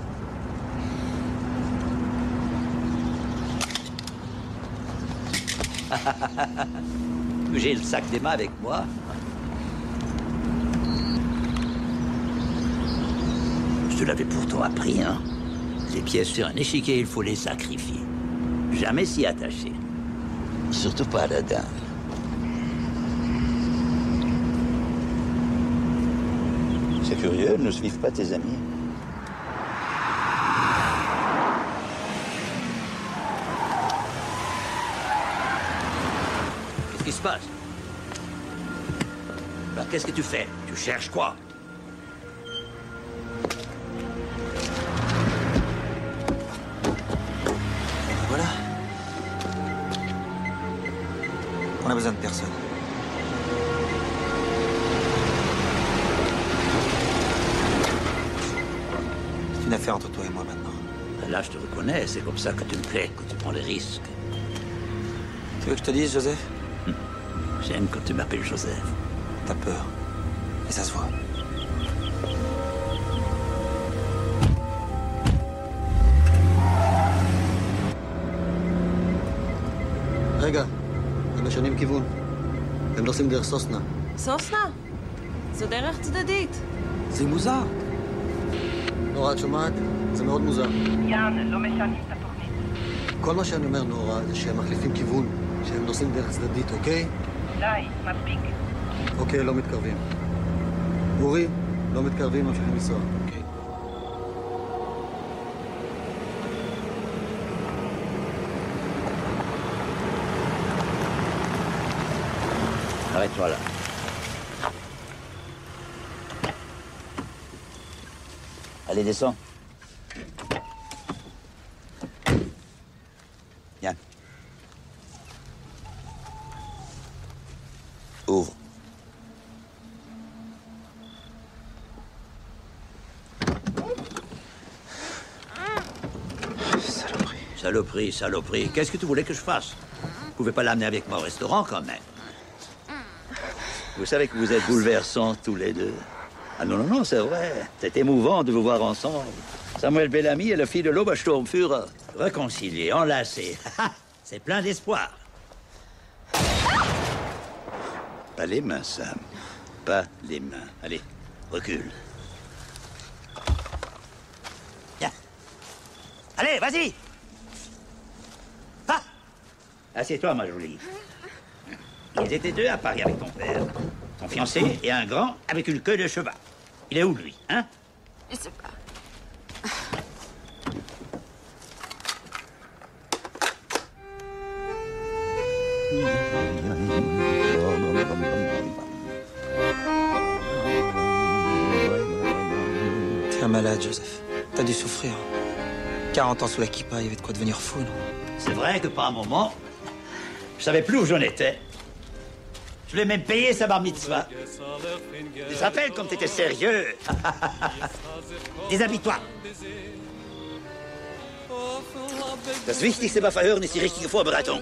J'ai le sac d'Emma avec moi. Je te l'avais pourtant appris, hein. Les pièces sur un échiquier, il faut les sacrifier. Jamais s'y attacher. Surtout pas à la dame. C'est curieux, ne suivent pas tes amis. Qu'est-ce qui se passe? Alors, qu'est-ce que tu fais? Tu cherches quoi? Voilà. On a besoin de personne. C'est une affaire entre toi et moi maintenant. Là, je te reconnais, c'est comme ça que tu me plais, que tu prends les risques. Tu veux que je te dise, Joseph? J'aime quand tu m'appelles Joseph. T'as peur. Et ça se voit. רגע, הם משנים כיוון. הם נוסעים דרך סוסנה. סוסנה? זו דרך צדדית. זה מוזר. נורה, את שומעת? זה מאוד מוזר. יאן, לא משנים את התוכנית. כל מה שאני אומר, נורה, זה שהם מחליפים כיוון. שהם נוסעים דרך צדדית, אוקיי? די, מספיק. אוקיי, לא מתקרבים. אורי, לא מתקרבים, ממשיכים לנסוע. אוקיי. Arrête-toi là. Allez, descends. Viens. Ouvre. Saloperie. Saloperie, saloperie. Qu'est-ce que tu voulais que je fasse? Vous pouvez pas l'amener avec moi au restaurant quand même. Vous savez que vous êtes bouleversants tous les deux. Ah non, non, non, c'est vrai. C'est émouvant de vous voir ensemble. Samuel Bellamy et la fille de l'Obersturmführer. Réconciliés, enlacés. C'est plein d'espoir. Pas les mains, Sam. Pas les mains. Allez, recule. Viens. Allez, vas-y. Ah. Assieds-toi, ma jolie. Ils étaient deux à Paris avec ton père. Ton fiancé et un grand avec une queue de cheval. Il est où, lui, hein? Je sais pas. T'inquiète, Joseph. T'as dû souffrir. 40 ans sous la kippa, il y avait de quoi devenir fou, non? C'est vrai que par un moment, je savais plus où j'en étais. Je voulais même payer sa bar mitzvah. Tu te rappelles comme t'étais sérieux? Déshabille-toi. Das Wichtigste bei Verhören ist die richtige Vorbereitung.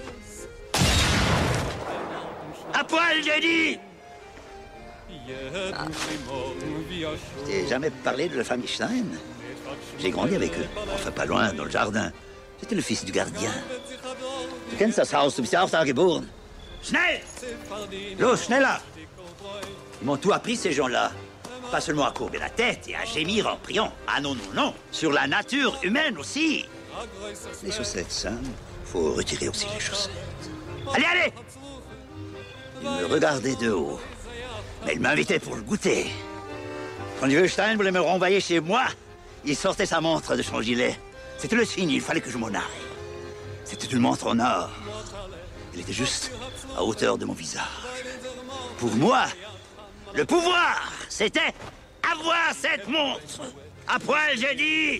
À poil, j'ai dit! Je t'ai jamais parlé de la famille Stein? J'ai grandi avec eux, enfin pas loin, dans le jardin. J'étais le fils du gardien. Du kennst das Haus, du bist ja auch da geboren. Schnell! Los, schneller! Ils m'ont tout appris, ces gens-là. Pas seulement à courber la tête et à gémir en priant. Ah non, non, non. Sur la nature humaine aussi. Les chaussettes, Sam. Faut retirer aussi les chaussettes. Allez, allez! Il me regardait de haut. Mais il m'invitait pour le goûter. Quand le vieux Stein voulait me renvoyer chez moi, il sortait sa montre de son gilet. C'était le signe, il fallait que je m'en aille. C'était une montre en or. Elle était juste à hauteur de mon visage. Pour moi, le pouvoir, c'était avoir cette montre. À poil, j'ai dit.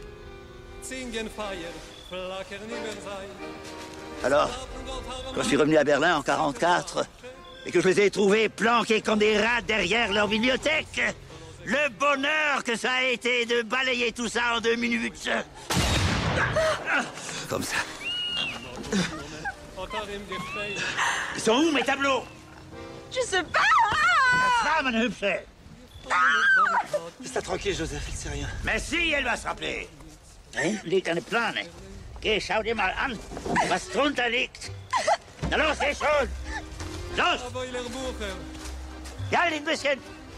Alors, quand je suis revenu à Berlin en 1944, et que je les ai trouvés planqués comme des rats derrière leur bibliothèque, le bonheur que ça a été de balayer tout ça en 2 minutes. Comme ça. Ils sont où, mes tableaux? Je sais pas. Ça, meine Hübsche. Laisse-la tranquille, Joseph, elle sait rien. Mais si, elle va se rappeler. Hein? Liegt eine Plane. Geh, schau dir mal an, was drunter liegt. Na los, geh schon. Los! Ja, ein bisschen.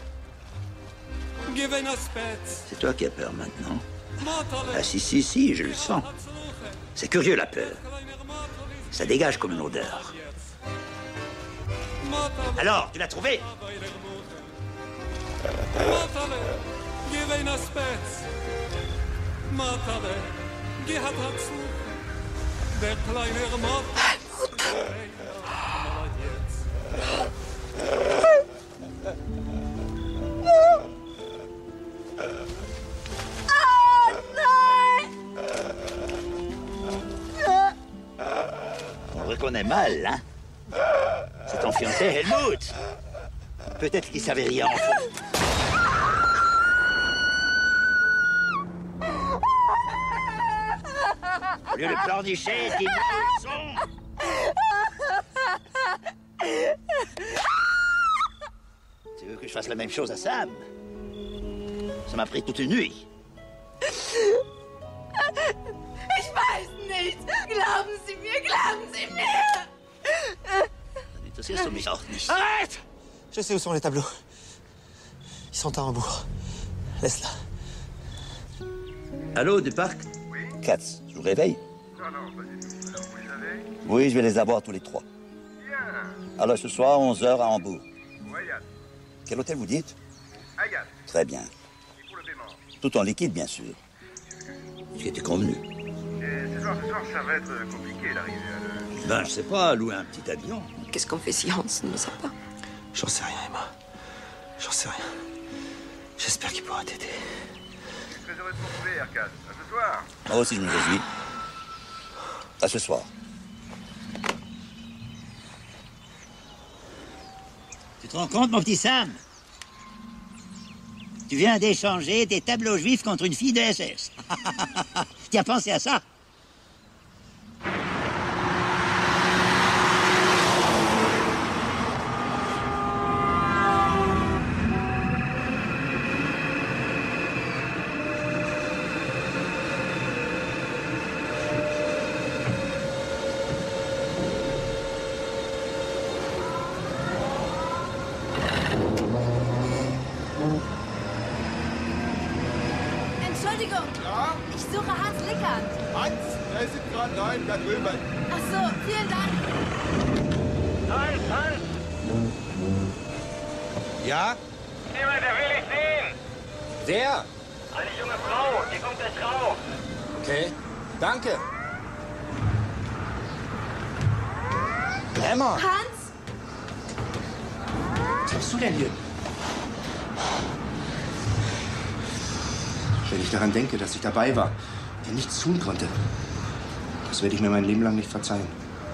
C'est toi qui as peur maintenant. Ah si, si, si, je le sens. C'est curieux, la peur. Ça dégage comme une odeur. Alors, tu l'as trouvé? On reconnaît mal, hein? C'est ton fiancé, Helmut. Peut-être qu'il savait rien en fond. Au lieu de pleurnicher, dis-moi où ils sont. Tu veux que je fasse la même chose à Sam? Ça m'a pris toute une nuit. Ich weiß nicht. Glauben Sie mir, glauben Sie mir. Arrête! Je sais où sont les tableaux. Ils sont à Hambourg. Laisse-la. Allô, du parc? Oui. Katz, je vous réveille? Non, non, pas du tout. Vous les avez? Oui, je vais les avoir tous les 3. Bien. Alors ce soir, 11h à Hambourg. Royal. Quel hôtel vous dites? Hayat. Très bien. Et pour le paiement? Tout en liquide, bien sûr. Ce qui était convenu. Et ce soir, ça va être compliqué d'arriver à le... Ben, je sais pas, louer un petit avion. Qu'est-ce qu'on fait si Hans ne le sait pas? J'en sais rien, Emma. J'en sais rien. J'espère qu'il pourra t'aider. Je suis très heureux de vous retrouver, Arcade. À ce soir. Moi aussi, je me réjouis. À ce soir. Tu te rends compte, mon petit Sam? Tu viens d'échanger tes tableaux juifs contre une fille de SS. Tu as pensé à ça? Entschuldigung. Ja? Ich suche Hans Lickert. Hans, der ist gerade nein, da drüben. Ach so, vielen Dank. Halt, halt! Ja? Jemand, der will ich sehen. Wer? Eine junge Frau, die kommt gleich rauf. Okay. Danke. Emma! Hans? Sous les lieux. Wenn ich daran denke, dass ich dabei war, der nichts tun konnte, das werde ich mir mein Leben lang nicht verzeihen.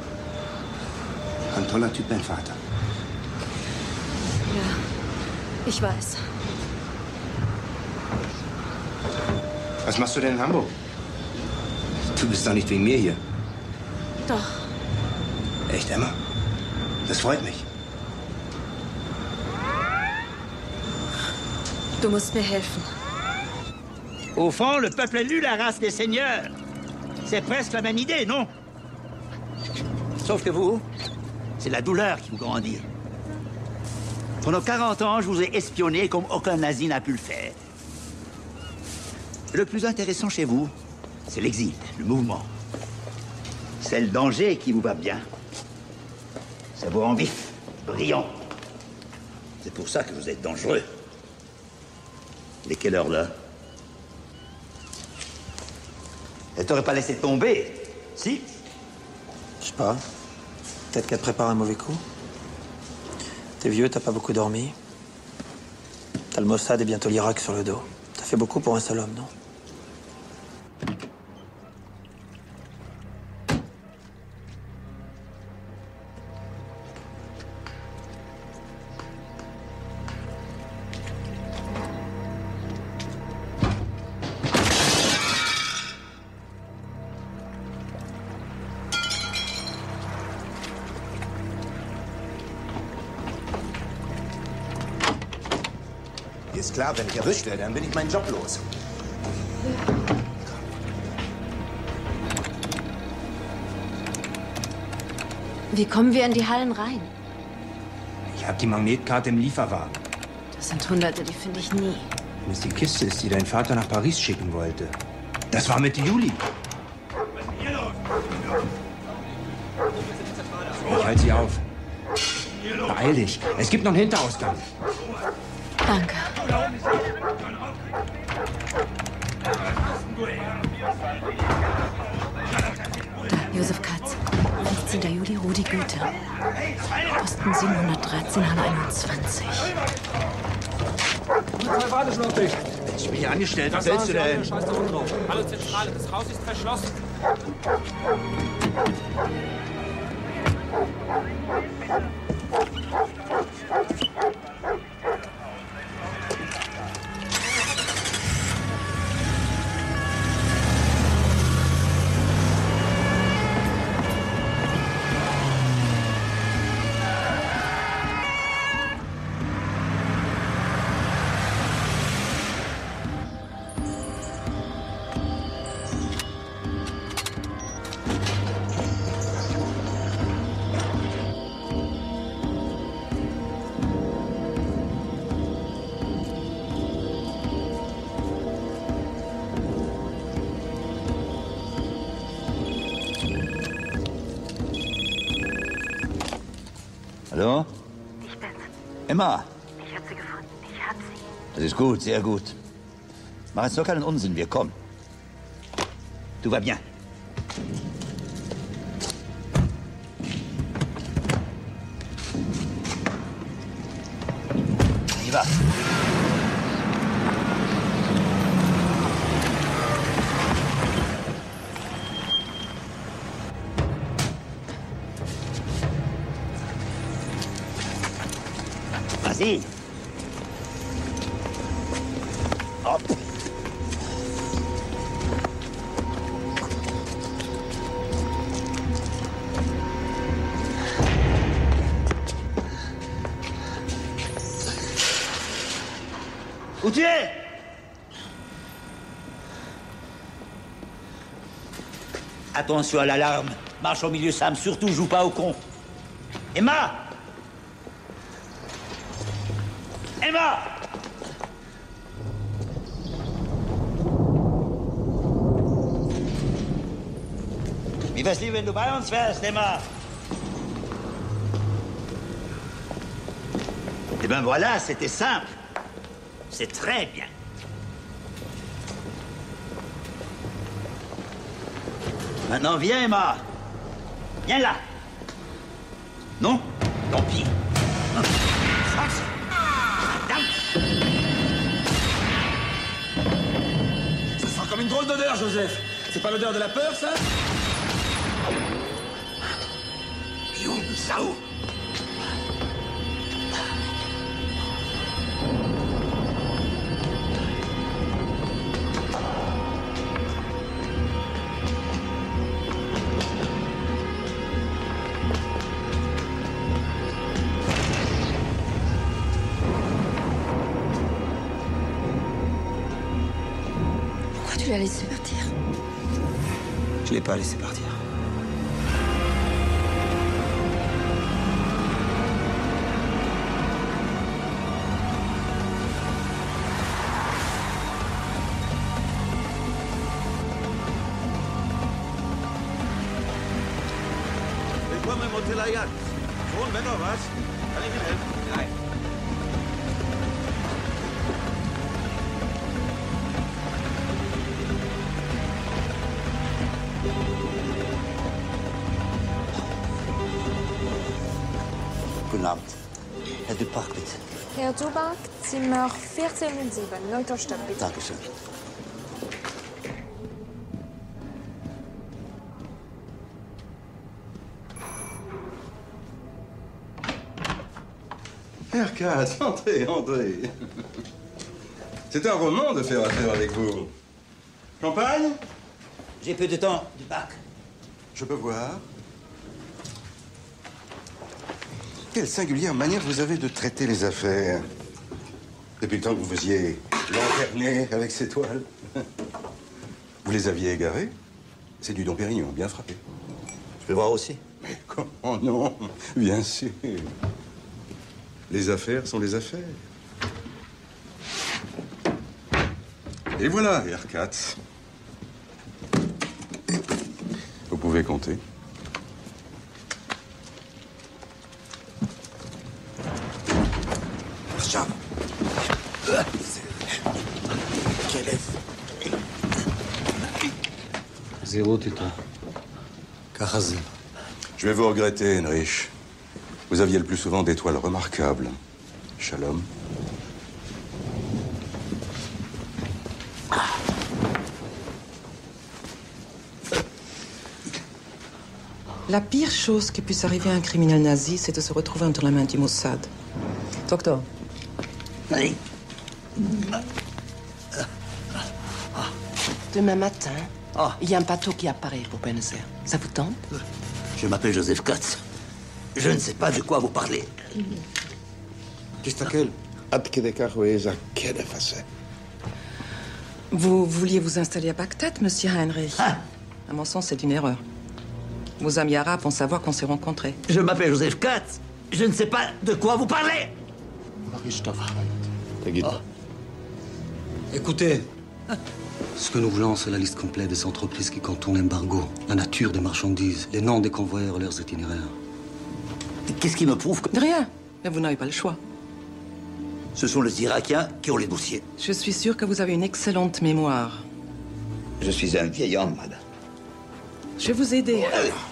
Ein toller Typ, dein Vater. Ja, ich weiß. Was machst du denn in Hamburg? Du bist doch nicht wegen mir hier. Doch. Echt, Emma? Das freut mich. Du musst mir helfen. Au fond, le peuple élu la race des seigneurs. C'est presque la même idée, non? Sauf que vous, c'est la douleur qui vous grandit. Pendant 40 ans, je vous ai espionné comme aucun nazi n'a pu le faire. Le plus intéressant chez vous, c'est l'exil, le mouvement. C'est le danger qui vous va bien. Ça vous rend vif, brillant. C'est pour ça que vous êtes dangereux. Il est quelle heure, là? Elle t'aurait pas laissé tomber, si? Je sais pas. Peut-être qu'elle te prépare un mauvais coup. T'es vieux, t'as pas beaucoup dormi. T'as le Mossad et bientôt l'Irak sur le dos. T'as fait beaucoup pour un seul homme, non? Ist klar, wenn ich erwischt werde, dann bin ich meinen Job los. Wie kommen wir in die Hallen rein? Ich habe die Magnetkarte im Lieferwagen. Das sind Hunderte, die finde ich nie. Wenn es die Kiste ist, die dein Vater nach Paris schicken wollte. Das war Mitte Juli. Ich halte sie auf. Beeil dich. Es gibt noch einen Hinterausgang. Danke. Da, Josef Katz. 15. Juli, Rudi Goethe. Posten 713, Halle 21. Warte schon auf dich. Ich bin hier angestellt. Was willst du denn? Hallo Zentrale, das Haus ist verschlossen. Hallo? Ich bin's. Emma. Ich hab sie gefunden. Ich hab sie. Das ist gut, sehr gut. Mach jetzt doch keinen Unsinn, wir kommen. Tout va bien. On y va. Vas-y. Hop. Où tu es? Attention à l'alarme. Marche au milieu, Sam. Surtout, joue pas au con. Emma! Emma! Wie wär's lieber, wenn du bei uns wärst, Emma? Eh ben voilà, c'était simple. C'est très bien. Maintenant, viens, Emma. Viens là. Non? Tant pis. Verdammt! comme une drôle d'odeur, Joseph. C'est pas l'odeur de la peur, ça? Young Sao. Tu l'as laissé partir. Je l'ai pas laissé partir. Willkommen im Hotel Ajax. Schon, wenn noch was? Kann ich Ihnen helfen? Nein. Guten Abend. Herr Duparc, bitte. Herr Duparc, Zimmer 1407, 9. Stock, bitte. Dankeschön. Herr Katz, entrez, entrez. C'est un roman de faire affaire avec vous. Champagne? J'ai peu de temps, Duparc. Je peux voir? Quelle singulière manière vous avez de traiter les affaires. Depuis le temps que vous faisiez lanterner avec ces toiles. Vous les aviez égarées? C'est du Dom Pérignon, bien frappé. Je peux voir aussi? Mais comment non? Bien sûr. Les affaires sont les affaires. Et voilà, Herr Katz. Vous pouvez compter. Zéro, Tito. Kachazé. Je vais vous regretter, Henrich. Vous aviez le plus souvent des toiles remarquables. Shalom. La pire chose qui puisse arriver à un criminel nazi, c'est de se retrouver entre la main du Mossad. Docteur. Oui. Demain matin, il y a un bateau qui apparaît pour Buenos Aires. Ça vous tente? Je m'appelle Joseph Katz. Je ne sais pas de quoi vous parlez. Vous vouliez vous installer à Bagdad, monsieur Heinrich? À mon sens, c'est une erreur. Vos amis arabes vont savoir qu'on s'est rencontrés. Je m'appelle Joseph Katz. Je ne sais pas de quoi vous parlez. Écoutez, ce que nous voulons, c'est la liste complète des entreprises qui contournent l'embargo, la nature des marchandises, les noms des convoyeurs et leurs itinéraires. Qu'est-ce qui me prouve que... Rien. Mais vous n'avez pas le choix. Ce sont les Irakiens qui ont les dossiers. Je suis sûre que vous avez une excellente mémoire. Je suis un vieil homme, madame. Je vais vous aider.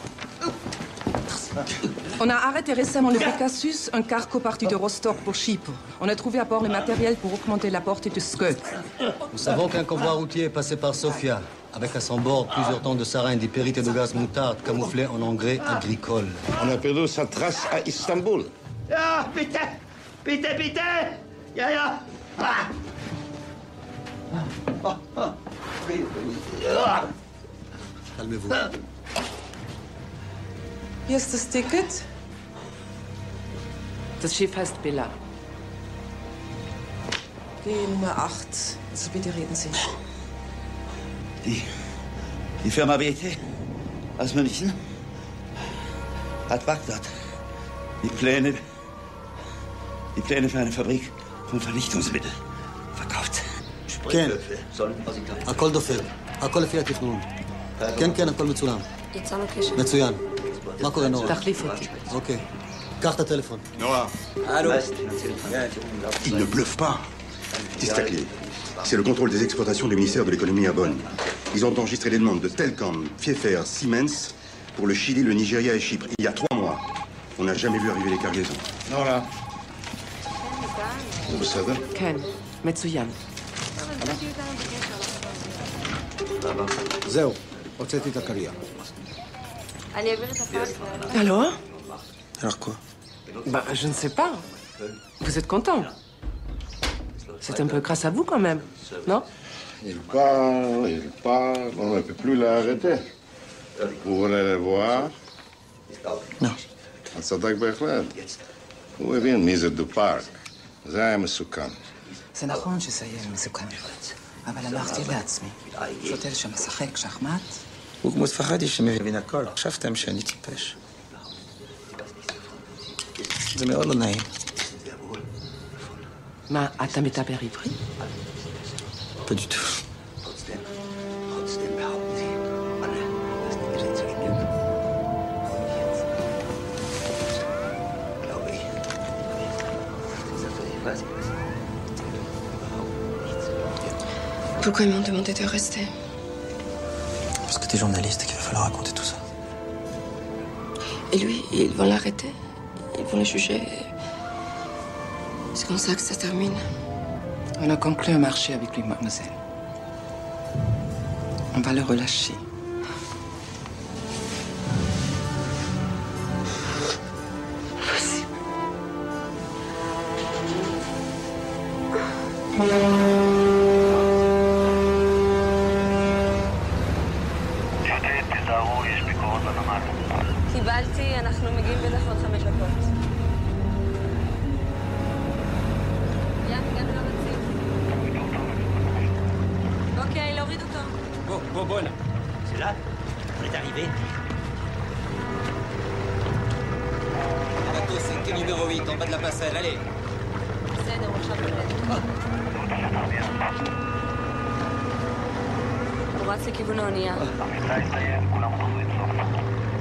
On a arrêté récemment le Pegasus, un cargo parti de Rostock pour Chypre. On a trouvé à bord le matériel pour augmenter la portée de Skut. Nous savons qu'un convoi routier est passé par Sofia, avec à son bord plusieurs tonnes de sarin, d'hypérite et de gaz moutarde camouflés en engrais agricoles. On a perdu sa trace à Istanbul. Ah, bitte! Bitte, bitte! Ja, ja! Ah. Calmez-vous. Hier ist das Ticket. Das Schiff heißt Bella. Die Nummer 8. Also bitte reden Sie. Die Firma BT aus München hat Bagdad die Pläne für eine Fabrik von Vernichtungsmitteln verkauft. כן, הכל דופק, הכל לפי התכנון. כן, כן, הכל מצולם. יצרנו קשר. מצוין. מה קורה, נורה? תחליף אותי. אוקיי. קח את הטלפון. Nora. Allô? Ils ne bluffent pas. Tistakli, c'est le contrôle des exportations du ministère de l'économie à Bonn. Ils ont enregistré les demandes de Telcom, Pfeffer, Siemens pour le Chili, le Nigeria et Chypre. Il y a 3 mois. On n'a jamais vu arriver les cargaisons. Nora. Vous savez? Ken, מצוין. זהו, הוצאתי את הקריאה. אני אעביר את הפקס. Alors? Alors quoi? Bah, je ne sais pas. Vous êtes content? C'est un peu grâce à vous, quand même, non? Il parle, on ne peut plus l'arrêter. Vous voulez le voir? Non. צדק בהחלט. הוא הבין מי זה דו-פארק. זה היה מסוכן. זה נכון שסייל מסוכן, אבל אמרתי לעצמי, שוטר שמשחק שחמט, הוא כמו ספרדי שמבין הכל. חשבתם שאני טיפש. זה מאוד לא נעים. מה, אתה מדבר עברית? Pas du tout. Pourquoi ils m'ont demandé de rester? Parce que t'es journaliste et qu'il va falloir raconter tout ça. Et lui, ils vont l'arrêter. Ils vont le juger. C'est comme ça que ça termine. on a conclu un marché avec lui, mademoiselle. On va le relâcher. קיבלתי, אנחנו מגיעים בטח עוד 5 דקות. הגענו לרציף. אוקיי, להוריד אותו. Bon, là. C'est là? On est arrivé. Bateau 5 numéro 8, en bas de la passerelle, allez. בסדר, עכשיו נרד. הוא רץ לכיוון האונייה. המבצע הסתיים, כולם חוזרים סוף.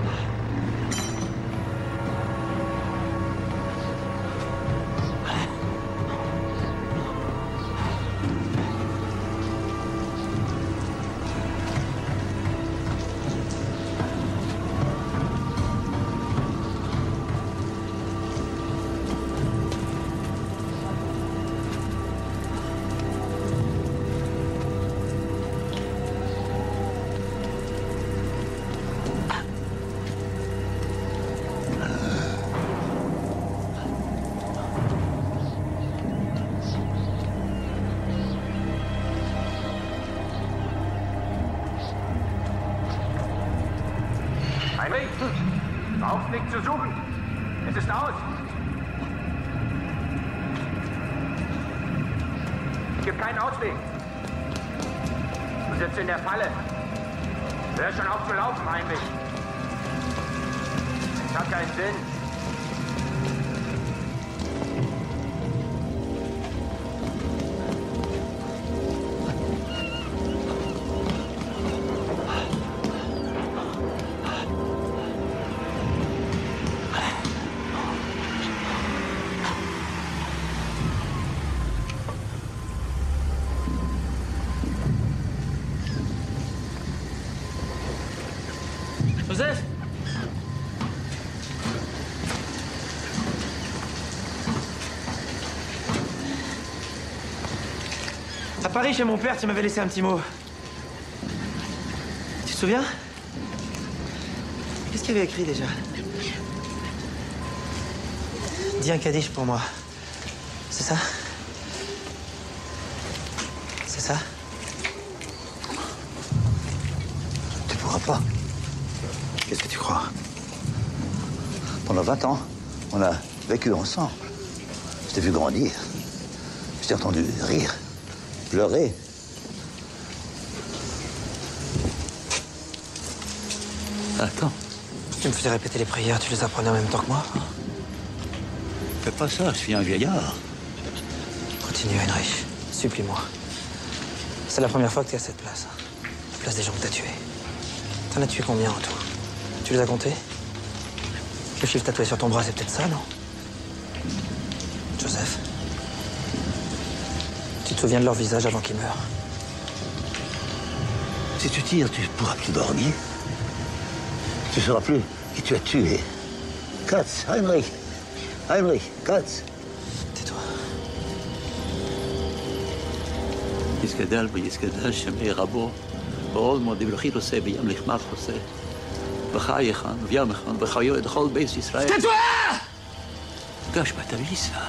Heinrich, brauchst nichts zu suchen. Es ist aus. Es gibt keinen Ausweg. Du sitzt in der Falle. Hör schon auf zu laufen, Heinrich. Es hat keinen Sinn. Joseph! À Paris, chez mon père, tu m'avais laissé un petit mot. Tu te souviens? Qu'est-ce qu'il y avait écrit déjà? Dis un Kaddish pour moi. C'est ça? C'est ça? Tu pourras pas. Qu'est-ce que tu crois? Pendant 20 ans, on a vécu ensemble. Je t'ai vu grandir. Je t'ai entendu rire, pleurer. Attends. Tu me faisais répéter les prières, tu les apprenais en même temps que moi? Fais pas ça, je suis un vieillard. Continue, Heinrich. Supplie-moi. C'est la première fois que tu es à cette place. La place des gens que t'as tués. T'en as tué combien en tout? Tu les as comptés? Le chiffre tatoué sur ton bras, c'est peut-être ça, non? Joseph. Tu te souviens de leur visage avant qu'ils meurent? Si tu tires, tu pourras plus dormir. Tu sauras plus qui tu as tué. Katz, Heinrich. Heinrich, Katz. Tais-toi. يسكدال بيسكدال شمي رابو כל מודים לכי עושה בים לחמך עושה. בחייך ובימך וחיו לכל בית ישראל. Gosh, pas t'as vu ça?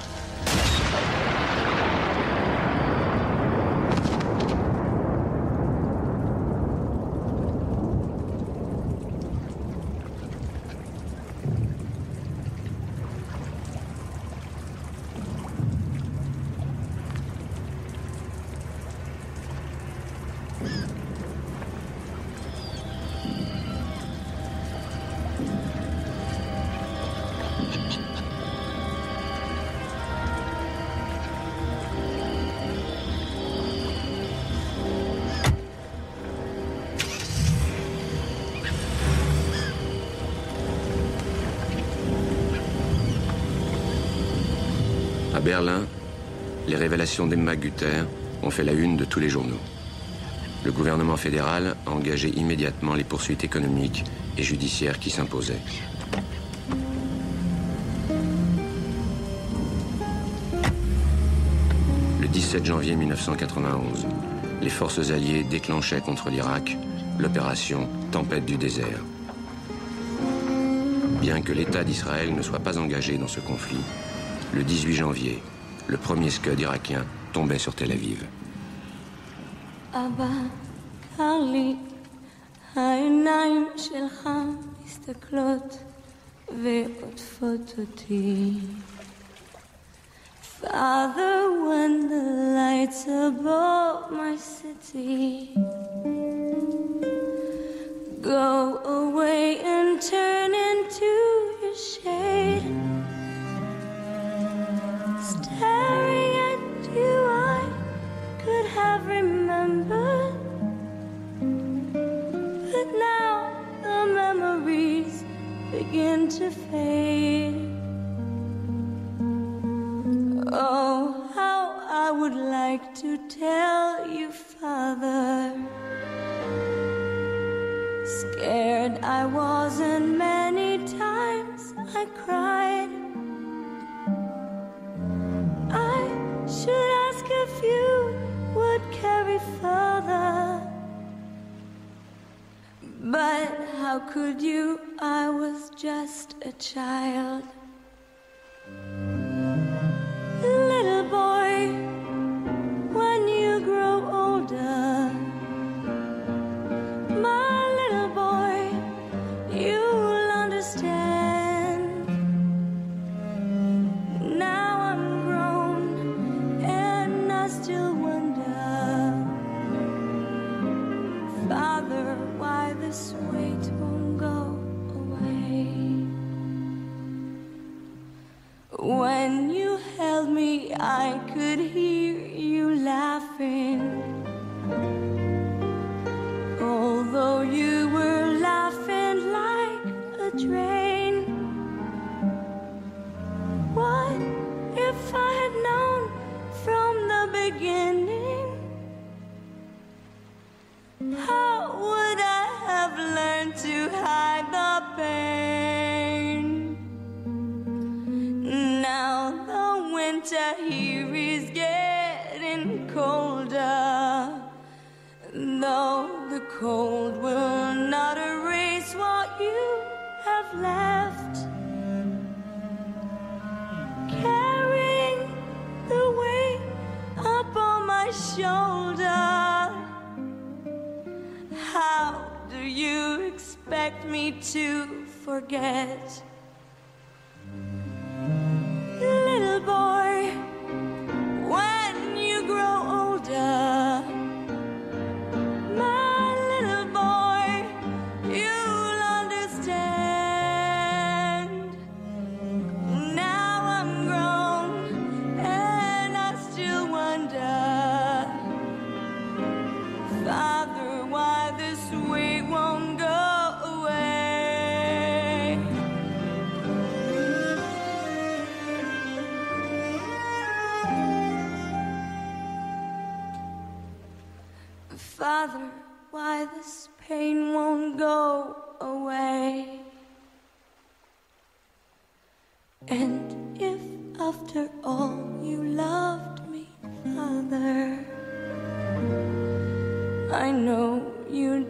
À Berlin, les révélations d'Emma Güter ont fait la une de tous les journaux. Le gouvernement fédéral a engagé immédiatement les poursuites économiques et judiciaires qui s'imposaient. Le 17 janvier 1991, les forces alliées déclenchaient contre l'Irak l'opération Tempête du désert. Bien que l'État d'Israël ne soit pas engagé dans ce conflit, le 18 janvier, le premier Scud irakien tombait sur Tel Aviv. אבא, קר לי, העיניים שלך מסתכלות ועוטפות אותי. Father, when the lights above my city go away and turn into your shade, staring at you I could have remembered, but now the memories begin to fade. Oh, how I would like to tell you, Father. Scared I was, and many times I cried. I should ask if you would carry further, but how could you? I was just a child. Little boy, when you grow older, my little boy, you'll understand. Now I'm grown and I still wonder, Father, why this weight won't go away. When you held me, I could hear you laughing, although you were laughing like a drain. What if I had known from the beginning? How would I have learned to hide the pain? Now the winter here is getting colder, though the cold will not erase what you have left. Carrying the weight up on my shoulder, how do you expect me to forget? Little boy, when you grow older, my little boy, you'll understand. Now I'm grown and I still wonder, Father, why this weight won't go away. Father, why this pain won't go away. And if after all you loved me, Father, I know you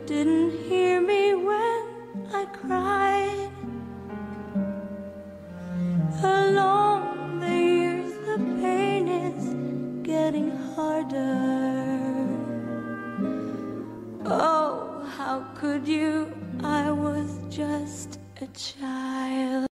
harder. Oh, how could you? I was just a child.